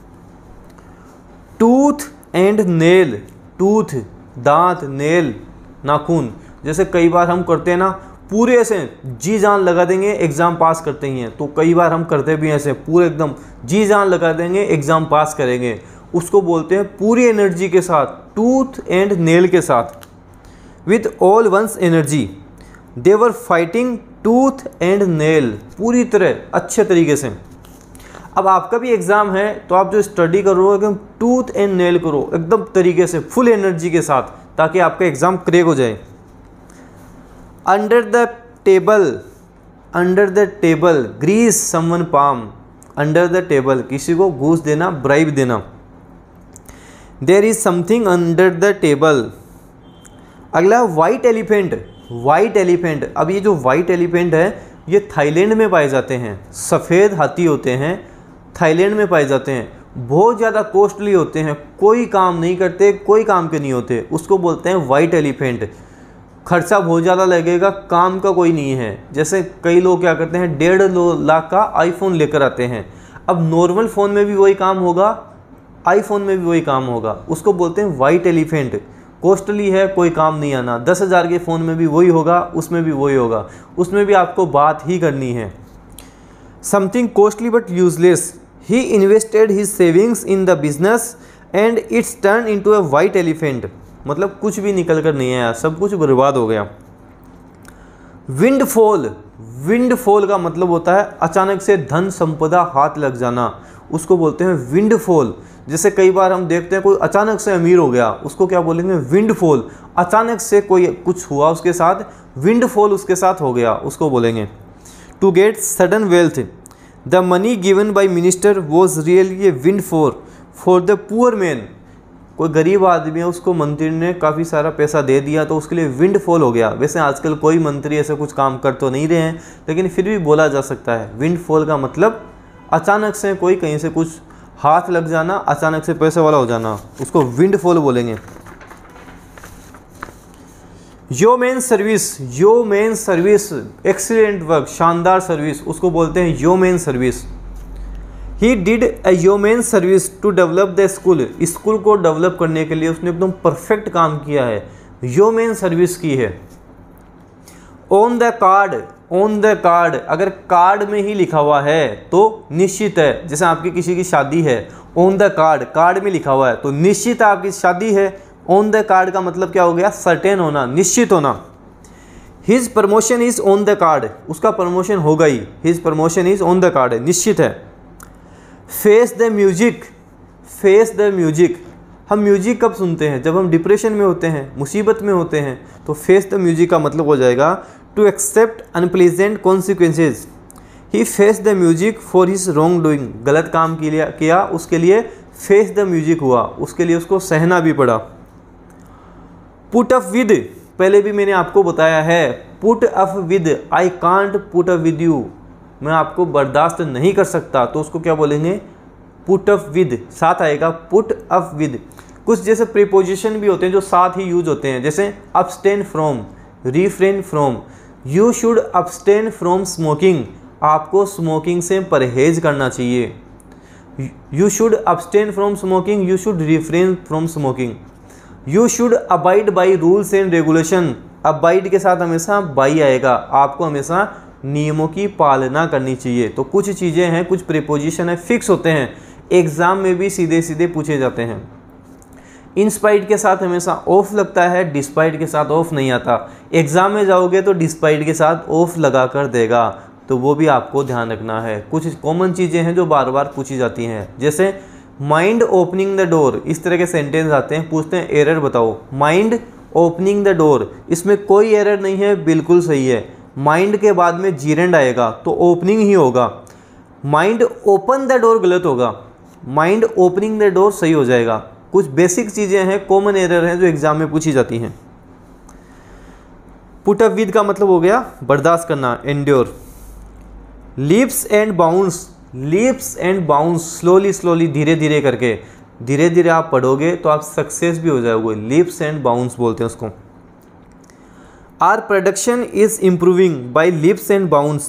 टूथ एंड नेल, टूथ दांत, नेल नाखून। जैसे कई बार हम करते हैं ना, पूरे ऐसे जी जान लगा देंगे एग्ज़ाम पास करते ही हैं, तो कई बार हम करते भी ऐसे पूरे एकदम जी जान लगा देंगे एग्ज़ाम पास करेंगे, उसको बोलते हैं पूरी एनर्जी के साथ, टूथ एंड नेल के साथ। With all one's energy they were fighting tooth and nail, पूरी तरह अच्छे तरीके से। अब आपका भी एग्ज़ाम है तो आप जो स्टडी करो एकदम टूथ एंड नेल करो, एकदम तरीके से फुल एनर्जी के साथ, ताकि आपका एग्ज़ाम क्रैक हो जाए। Under the table, under the table grease someone palm, under the table किसी को घूस देना, ब्राइब देना। There is something under the table. अगला वाइट एलिफेंट। वाइट एलिफेंट, अब ये जो वाइट एलिफेंट है ये थाईलैंड में पाए जाते हैं, सफ़ेद हाथी होते हैं, थाईलैंड में पाए जाते हैं, बहुत ज़्यादा कॉस्टली होते हैं, कोई काम नहीं करते, कोई काम के नहीं होते, उसको बोलते हैं वाइट एलिफेंट। खर्चा बहुत ज़्यादा लगेगा, काम का कोई नहीं है। जैसे कई लोग क्या करते हैं 1.5 लाख का आईफोन लेकर आते हैं, अब नॉर्मल फ़ोन में भी वही काम होगा, आईफोन में भी वही काम होगा, उसको बोलते हैं वाइट एलिफेंट। कॉस्टली है, कोई काम नहीं आना, 10,000 के फ़ोन में भी वही होगा, उसमें भी वही होगा, उसमें भी आपको बात ही करनी है। Something costly but useless, he invested his savings in the business and it's turn into a white elephant, मतलब कुछ भी निकल कर नहीं आया, सब कुछ बर्बाद हो गया। विंडफॉल, विंडफॉल का मतलब होता है अचानक से धन संपदा हाथ लग जाना, उसको बोलते हैं विंडफॉल। जैसे कई बार हम देखते हैं कोई अचानक से अमीर हो गया, उसको क्या बोलेंगे? विंडफॉल। अचानक से कोई कुछ हुआ उसके साथ, विंडफॉल उसके साथ हो गया, उसको बोलेंगे। To get sudden wealth, the money given by minister was really a windfall for the poor man. कोई गरीब आदमी है, उसको मंत्री ने काफ़ी सारा पैसा दे दिया तो उसके लिए विंडफॉल हो गया। वैसे आजकल कोई मंत्री ऐसे कुछ काम कर तो नहीं रहे हैं, लेकिन फिर भी बोला जा सकता है। विंडफॉल का मतलब अचानक से कोई कहीं से कुछ हाथ लग जाना, अचानक से पैसे वाला हो जाना, उसको विंडफॉल बोलेंगे। Yeoman service, yeoman service, excellent work, शानदार सर्विस, उसको बोलते हैं yeoman service. He did a yeoman service to develop the school, school को डेवलप करने के लिए उसने एकदम परफेक्ट काम किया है, योमेन सर्विस की है। On the card, on the card, अगर कार्ड में ही लिखा हुआ है तो निश्चित है। जैसे आपकी किसी की शादी है, ऑन द कार्ड, कार्ड में लिखा हुआ है तो निश्चित आपकी शादी है। ऑन द कार्ड का मतलब क्या हो गया? सर्टेन होना, निश्चित होना। His promotion is on the card, उसका प्रमोशन होगा ही, his promotion is on the card है, निश्चित है। Face the music, face the music, हम म्यूजिक कब सुनते हैं? जब हम डिप्रेशन में होते हैं, मुसीबत में होते हैं, तो फेस द म्यूजिक का मतलब हो जाएगा to accept unpleasant consequences. He face the music for his wrong doing, गलत काम किया उसके लिए फेस द म्यूजिक हुआ, उसके लिए उसको सहना भी पड़ा। पुट अप विद, पहले भी मैंने आपको बताया है, put up with, I can't put up with you, मैं आपको बर्दाश्त नहीं कर सकता, तो उसको क्या बोलेंगे? पुट अप विद, साथ आएगा पुट अप विद। कुछ जैसे प्रीपोजिशन भी होते हैं जो साथ ही यूज होते हैं, जैसे abstain from, refrain from. You should abstain from smoking, आपको स्मोकिंग से परहेज करना चाहिए। You should abstain from smoking, you should refrain from smoking. You should abide by rules and regulation, abide के साथ हमेशा बाई आएगा, आपको हमेशा नियमों की पालना करनी चाहिए। तो कुछ चीज़ें हैं, कुछ प्रीपोजिशन है, फिक्स होते हैं, एग्जाम में भी सीधे सीधे पूछे जाते हैं। इंस्पाइट के साथ हमेशा ऑफ लगता है, डिस्पाइट के साथ ऑफ नहीं आता। एग्जाम में जाओगे तो डिस्पाइट के साथ ऑफ लगा कर देगा, तो वो भी आपको ध्यान रखना है। कुछ कॉमन चीज़ें हैं जो बार बार पूछी जाती हैं, जैसे माइंड ओपनिंग द डोर, इस तरह के सेंटेंस आते हैं, पूछते हैं एरर बताओ। माइंड ओपनिंग द डोर, इसमें कोई एरर नहीं है, बिल्कुल सही है। माइंड के बाद में जीरेंड आएगा तो ओपनिंग ही होगा। माइंड ओपन द डोर गलत होगा, माइंड ओपनिंग द डोर सही हो जाएगा। कुछ बेसिक चीज़ें हैं, कॉमन एरर हैं जो एग्जाम में पूछी जाती हैं। पुट अप विद का मतलब हो गया बर्दाश्त करना, endure. Leaps and bounds, leaps and bounds, slowly slowly, धीरे धीरे करके, धीरे धीरे आप पढ़ोगे तो आप सक्सेस भी हो जाओगे। लीप्स एंड बाउंस बोलते हैं उसको। Our production is improving by leaps and bounds.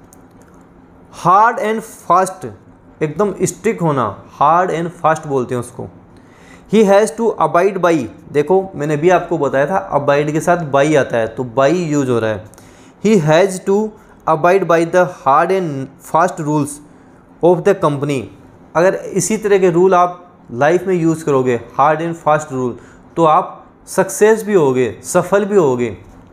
Hard and fast, एकदम स्ट्रिक्ट होना, हार्ड एंड फास्ट बोलते हैं उसको। He has to abide by, देखो मैंने भी आपको बताया था अबाइड के साथ बाई आता है, तो बाई यूज हो रहा है। He has to abide by the hard and fast rules of the company. अगर इसी तरह के रूल आप लाइफ में यूज़ करोगे, हार्ड एंड फास्ट रूल, तो आप सक्सेस भी होगे, सफल भी होगे।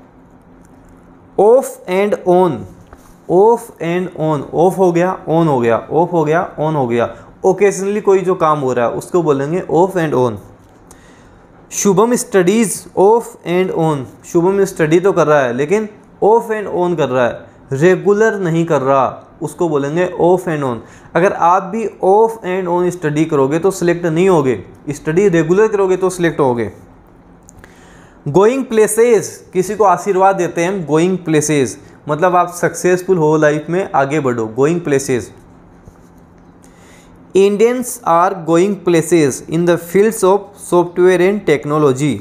Off and on, off and on, off हो गया ऑन हो गया, ऑफ हो गया ऑन हो गया। ओकेजनली कोई जो काम हो रहा है उसको बोलेंगे off and on. Shubham studies off and on, Shubham study तो कर रहा है लेकिन ऑफ एंड ऑन कर रहा है, रेगुलर नहीं कर रहा, उसको बोलेंगे ऑफ एंड ऑन। अगर आप भी ऑफ एंड ऑन स्टडी करोगे तो सिलेक्ट नहीं होगे, स्टडी रेगुलर करोगे तो सिलेक्ट होगे। गोइंग प्लेसेस, किसी को आशीर्वाद देते हैं हम, गोइंग प्लेसेस मतलब आप सक्सेसफुल हो लाइफ में, आगे बढ़ो, going places. Indians are going places in the fields of software and technology.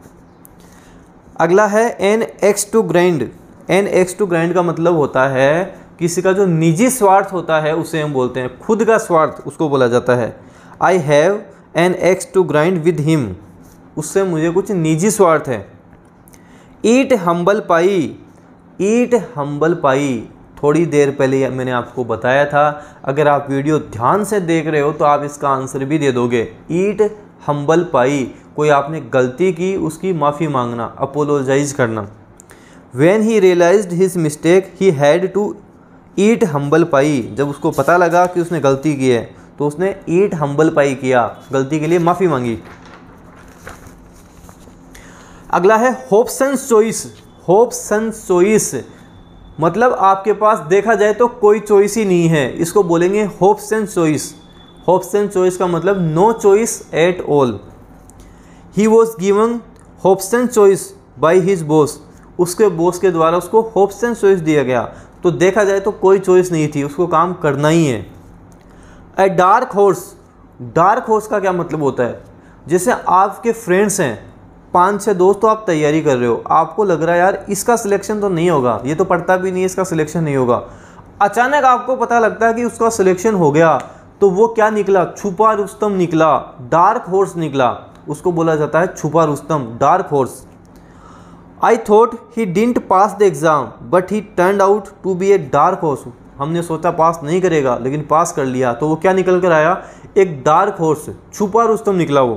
अगला है an axe to grind. An axe to grind का मतलब होता है किसी का जो निजी स्वार्थ होता है उसे हम बोलते हैं, खुद का स्वार्थ उसको बोला जाता है। I have an axe to grind with him, उससे मुझे कुछ निजी स्वार्थ है। ईट हम्बल पाई, ईट हम्बल पाई, थोड़ी देर पहले मैंने आपको बताया था, अगर आप वीडियो ध्यान से देख रहे हो तो आप इसका आंसर भी दे दोगे। ईट हम्बल पाई, कोई आपने गलती की उसकी माफ़ी मांगना, अपोलोजाइज करना। When he realised his mistake he had to eat humble pie, जब उसको पता लगा कि उसने गलती की है तो उसने ईट हम्बल पाई किया, गलती के लिए माफ़ी मांगी। अगला है होप्सन्स चॉइस। होप्सन्स चॉइस मतलब आपके पास देखा जाए तो कोई चॉइस ही नहीं है, इसको बोलेंगे होप्सन्स चॉइस। होप्सन्स चॉइस का मतलब no choice at all. He was given Hobson's choice by his boss, उसके बॉस के द्वारा उसको होप्सन्स चॉइस दिया गया, तो देखा जाए तो कोई चॉइस नहीं थी, उसको काम करना ही है। A dark horse, dark horse का क्या मतलब होता है, जैसे आपके फ्रेंड्स हैं 5-6 दोस्त, तो आप तैयारी कर रहे हो, आपको लग रहा है यार इसका सिलेक्शन तो नहीं होगा, ये तो पढ़ता भी नहीं है, इसका सिलेक्शन नहीं होगा। अचानक आपको पता लगता है कि उसका सिलेक्शन हो गया, तो वो क्या निकला, छुपा रुस्तम निकला, डार्क हॉर्स निकला, उसको बोला जाता है छुपा रुस्तम, dark horse. I thought he didn't pass the exam but he turned out to be a dark horse, हमने सोचा पास नहीं करेगा लेकिन पास कर लिया, तो वो क्या निकल कर आया, एक डार्क हॉर्स, छुपा रुस्तम निकला वो।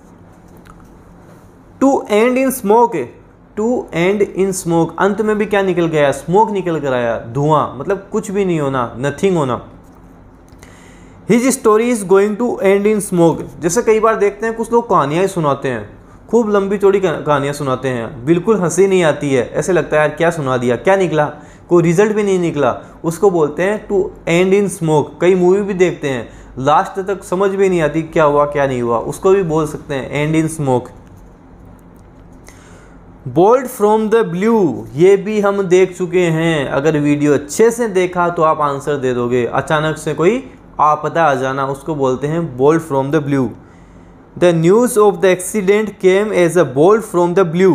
To end in smoke, to end in smoke, अंत में भी क्या निकल गया, स्मोक निकल कर आया, धुआं, मतलब कुछ भी नहीं होना, नथिंग होना। His story is going to end in smoke, जैसे कई बार देखते हैं कुछ लोग कहानियाँ सुनाते हैं, खूब लंबी चौड़ी कहानियाँ सुनाते हैं, बिल्कुल हंसी नहीं आती है, ऐसे लगता है यार क्या सुना दिया, क्या निकला, कोई रिजल्ट भी नहीं निकला, उसको बोलते हैं टू एंड इन स्मोक। कई मूवी भी देखते हैं, लास्ट तक समझ भी नहीं आती क्या हुआ क्या नहीं हुआ, उसको भी बोल सकते हैं end in smoke. Bolt from the blue, ये भी हम देख चुके हैं, अगर वीडियो अच्छे से देखा तो आप आंसर दे दोगे। अचानक से कोई आपदा आ जाना, उसको बोलते हैं bolt from the blue. The news of the accident came as a bolt from the blue.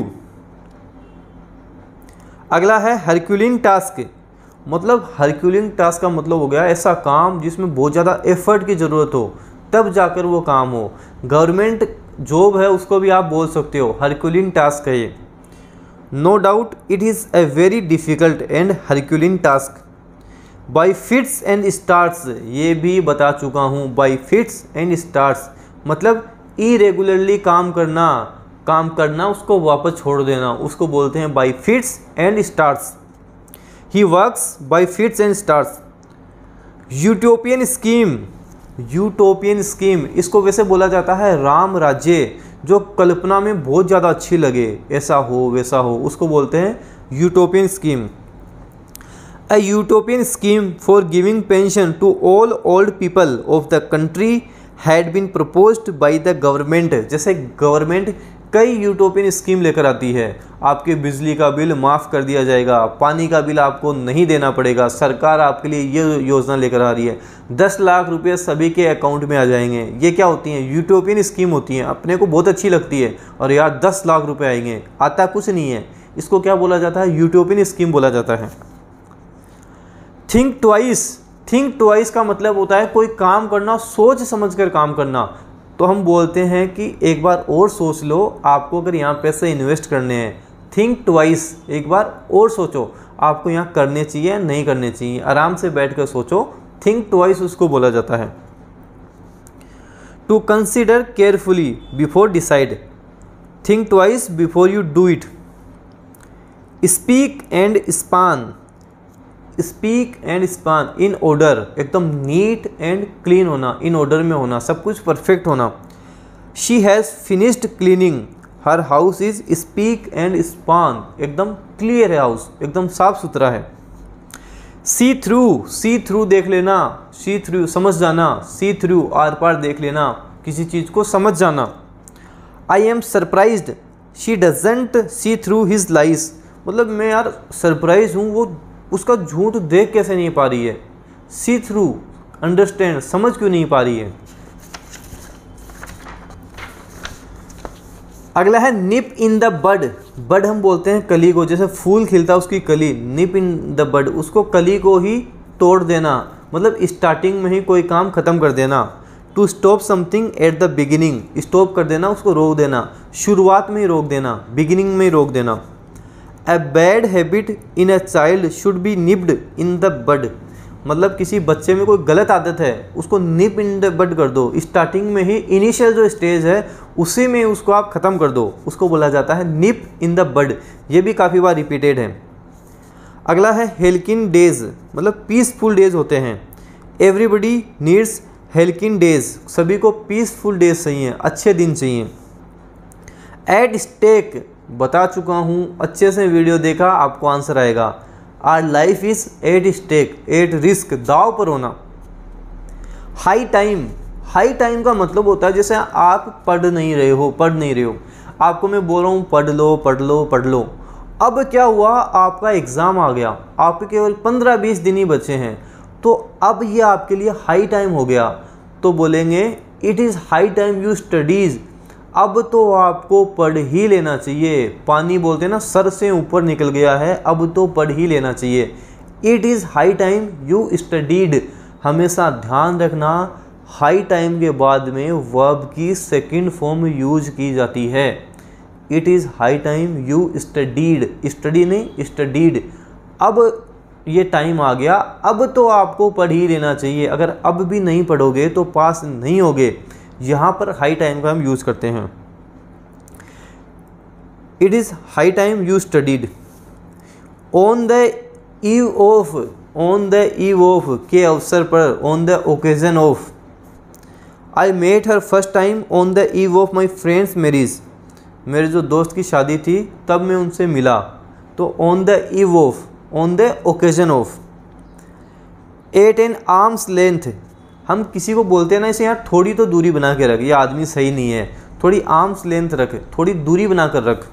अगला है हरक्यूलिन टास्क, मतलब हरक्यूलिन टास्क का मतलब हो गया ऐसा काम जिसमें बहुत ज़्यादा एफर्ट की ज़रूरत हो तब जाकर वो काम हो। गवर्नमेंट जॉब है उसको भी आप बोल सकते हो, हरक्यूलिन टास्क है ये। No doubt it is a very difficult and herculean task. By fits and starts, ये भी बता चुका हूँ, बाई फिट्स एंड स्टार्ट्स मतलब इरेगुलरली काम करना उसको वापस छोड़ देना, उसको बोलते हैं by fits and starts. He works by fits and starts. Utopian scheme, utopian scheme इसको वैसे बोला जाता है राम राज्य, जो कल्पना में बहुत ज़्यादा अच्छी लगे, ऐसा हो वैसा हो, उसको बोलते हैं utopian scheme. A utopian scheme for giving pension to all old people of the country had been proposed by the government। जैसे गवर्नमेंट कई यूटोपियन स्कीम लेकर आती है, आपके बिजली का बिल माफ़ कर दिया जाएगा, पानी का बिल आपको नहीं देना पड़ेगा, सरकार आपके लिए ये योजना लेकर आ रही है, 10 लाख रुपए सभी के अकाउंट में आ जाएंगे। ये क्या होती हैं, यूटोपियन स्कीम होती हैं, अपने को बहुत अच्छी लगती है, और यार 10 लाख रुपए आएंगे, आता कुछ नहीं है, इसको क्या बोला जाता है, यूटोपियन स्कीम बोला जाता है। थिंक ट्वाइस, थिंक ट्वाइस का मतलब होता है कोई काम करना सोच समझकर काम करना, तो हम बोलते हैं कि एक बार और सोच लो, आपको अगर यहाँ पैसे इन्वेस्ट करने हैं, थिंक ट्वाइस, एक बार और सोचो आपको यहाँ करने चाहिए नहीं करने चाहिए, आराम से बैठ कर सोचो, थिंक ट्वाइस उसको बोला जाता है। To consider carefully before decide, think twice before you do it. Spick and span, spick and span in order, एकदम नीट एंड क्लीन होना, इन ऑर्डर में होना, सब कुछ परफेक्ट होना। She has finished cleaning her house is spick and span, एकदम clear है house, एकदम साफ सुथरा है। सी थ्रू, सी थ्रू देख लेना, सी थ्रू समझ जाना, सी थ्रू आर पार देख लेना, किसी चीज़ को समझ जाना। I am surprised she doesn't see through his lies, मतलब मैं यार सरप्राइज हूँ, वो उसका झूठ देख कैसे नहीं पा रही है। सी थ्रू अंडरस्टैंड, समझ क्यों नहीं पा रही है। अगला है निप इन द बड, बड हम बोलते हैं कली को, जैसे फूल खिलता है उसकी कली, निप इन द बड, उसको कली को ही तोड़ देना, मतलब स्टार्टिंग में ही कोई काम ख़त्म कर देना। To stop something at the beginning, stop कर देना, उसको रोक देना, शुरुआत में ही रोक देना, बिगिनिंग में ही रोक देना। A bad habit in a child should be nipped in the bud, मतलब किसी बच्चे में कोई गलत आदत है उसको निप इन द बड कर दो, स्टार्टिंग में ही इनिशियल जो स्टेज है उसी में उसको आप ख़त्म कर दो, उसको बोला जाता है निप इन द बड। ये भी काफ़ी बार रिपीटेड है। अगला है हेल्किन डेज, मतलब पीसफुल डेज होते हैं। एवरीबडी नीड्स हेल्किन डेज, सभी को पीसफुल डेज चाहिए, अच्छे दिन चाहिए। एट स्टेक, बता चुका हूँ, अच्छे से वीडियो देखा आपको आंसर आएगा। Our life is at stake, at risk, दाव पर होना। हाई टाइम, हाई टाइम का मतलब होता है जैसे आप पढ़ नहीं रहे हो, आपको मैं बोल रहा हूँ पढ़ लो। अब क्या हुआ, आपका एग्ज़ाम आ गया, आपके केवल 15-20 दिन ही बचे हैं, तो अब ये आपके लिए हाई टाइम हो गया, तो बोलेंगे it is high time you studies. अब तो आपको पढ़ ही लेना चाहिए। पानी बोलते हैं ना, सर से ऊपर निकल गया है, अब तो पढ़ ही लेना चाहिए। It is high time you studied. हमेशा ध्यान रखना, हाई टाइम के बाद में वर्ब की सेकंड फॉर्म यूज की जाती है। It is high time you studied, study नहीं स्टडीड। अब ये टाइम आ गया, अब तो आपको पढ़ ही लेना चाहिए। अगर अब भी नहीं पढ़ोगे तो पास नहीं होगे। यहाँ पर हाई टाइम का हम यूज़ करते हैं। It is high time you studied. On the eve of, on the eve of के अवसर पर, on the occasion of. I met her first time on the eve of my friend's marriage. मेरे जो दोस्त की शादी थी तब मैं उनसे मिला, तो on the eve of, on the occasion of. At an arm's length, हम किसी को बोलते हैं ना इसे यार थोड़ी तो दूरी बना के रख, ये आदमी सही नहीं है, थोड़ी आर्म्स लेंथ रख, थोड़ी दूरी बना कर रख।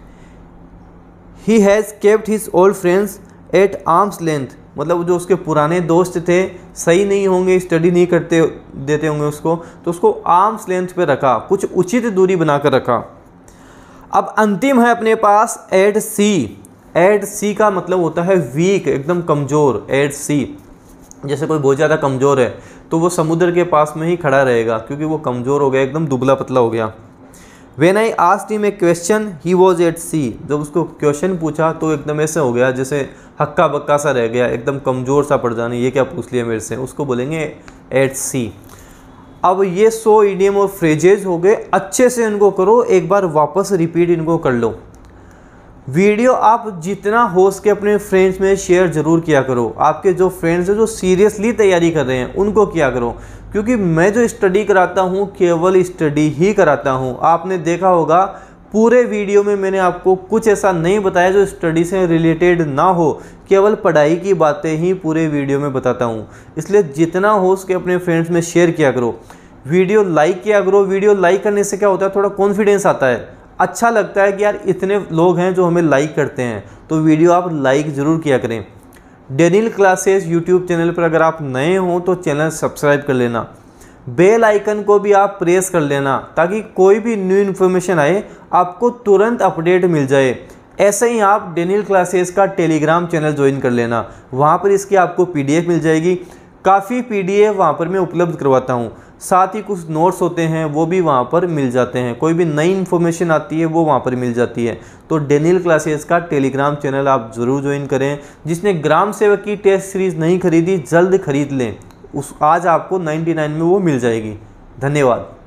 He has kept his old friends at arm's length, मतलब जो उसके पुराने दोस्त थे सही नहीं होंगे, स्टडी नहीं करते देते होंगे उसको, तो उसको आर्म्स लेंथ पे रखा, कुछ उचित दूरी बना कर रखा। अब अंतिम है अपने पास एट सी। एट सी का मतलब होता है वीक, एकदम कमज़ोर। एट सी, जैसे कोई बहुत ज़्यादा कमज़ोर है तो वो समुद्र के पास में ही खड़ा रहेगा, क्योंकि वो कमज़ोर हो गया, एकदम दुबला पतला हो गया। When I asked him a question, he was at sea। जब उसको क्वेश्चन पूछा तो एकदम ऐसे हो गया जैसे हक्का बक्का सा रह गया, एकदम कमज़ोर सा पड़ जाना, ये क्या पूछ लिया मेरे से, उसको बोलेंगे एट सी। अब ये 100 इडियम और फ्रेजेज हो गए, अच्छे से इनको करो, एक बार वापस रिपीट इनको कर लो। वीडियो आप जितना हो सके अपने फ्रेंड्स में शेयर ज़रूर किया करो। आपके जो फ्रेंड्स हैं जो सीरियसली तैयारी कर रहे हैं उनको किया करो, क्योंकि मैं जो स्टडी कराता हूँ केवल स्टडी ही कराता हूँ। आपने देखा होगा पूरे वीडियो में मैंने आपको कुछ ऐसा नहीं बताया जो स्टडी से रिलेटेड ना हो, केवल पढ़ाई की बातें ही पूरे वीडियो में बताता हूँ। इसलिए जितना हो सके अपने फ्रेंड्स में शेयर किया करो, वीडियो लाइक किया करो। वीडियो लाइक करने से क्या होता है, थोड़ा कॉन्फिडेंस आता है, अच्छा लगता है कि यार इतने लोग हैं जो हमें लाइक करते हैं, तो वीडियो आप लाइक ज़रूर किया करें। डेनियल क्लासेस यूट्यूब चैनल पर अगर आप नए हों तो चैनल सब्सक्राइब कर लेना, बेल आइकन को भी आप प्रेस कर लेना, ताकि कोई भी न्यू इन्फॉर्मेशन आए आपको तुरंत अपडेट मिल जाए। ऐसे ही आप डेनियल क्लासेस का टेलीग्राम चैनल ज्वाइन कर लेना, वहाँ पर इसकी आपको PDF मिल जाएगी। काफ़ी PDF वहाँ पर मैं उपलब्ध करवाता हूँ, साथ ही कुछ नोट्स होते हैं वो भी वहाँ पर मिल जाते हैं। कोई भी नई इन्फॉर्मेशन आती है वो वहाँ पर मिल जाती है। तो डेनियल क्लासेस का टेलीग्राम चैनल आप ज़रूर ज्वाइन करें। जिसने ग्राम सेवक की टेस्ट सीरीज़ नहीं खरीदी जल्द खरीद लें, उस आज आपको 99 में वो मिल जाएगी। धन्यवाद।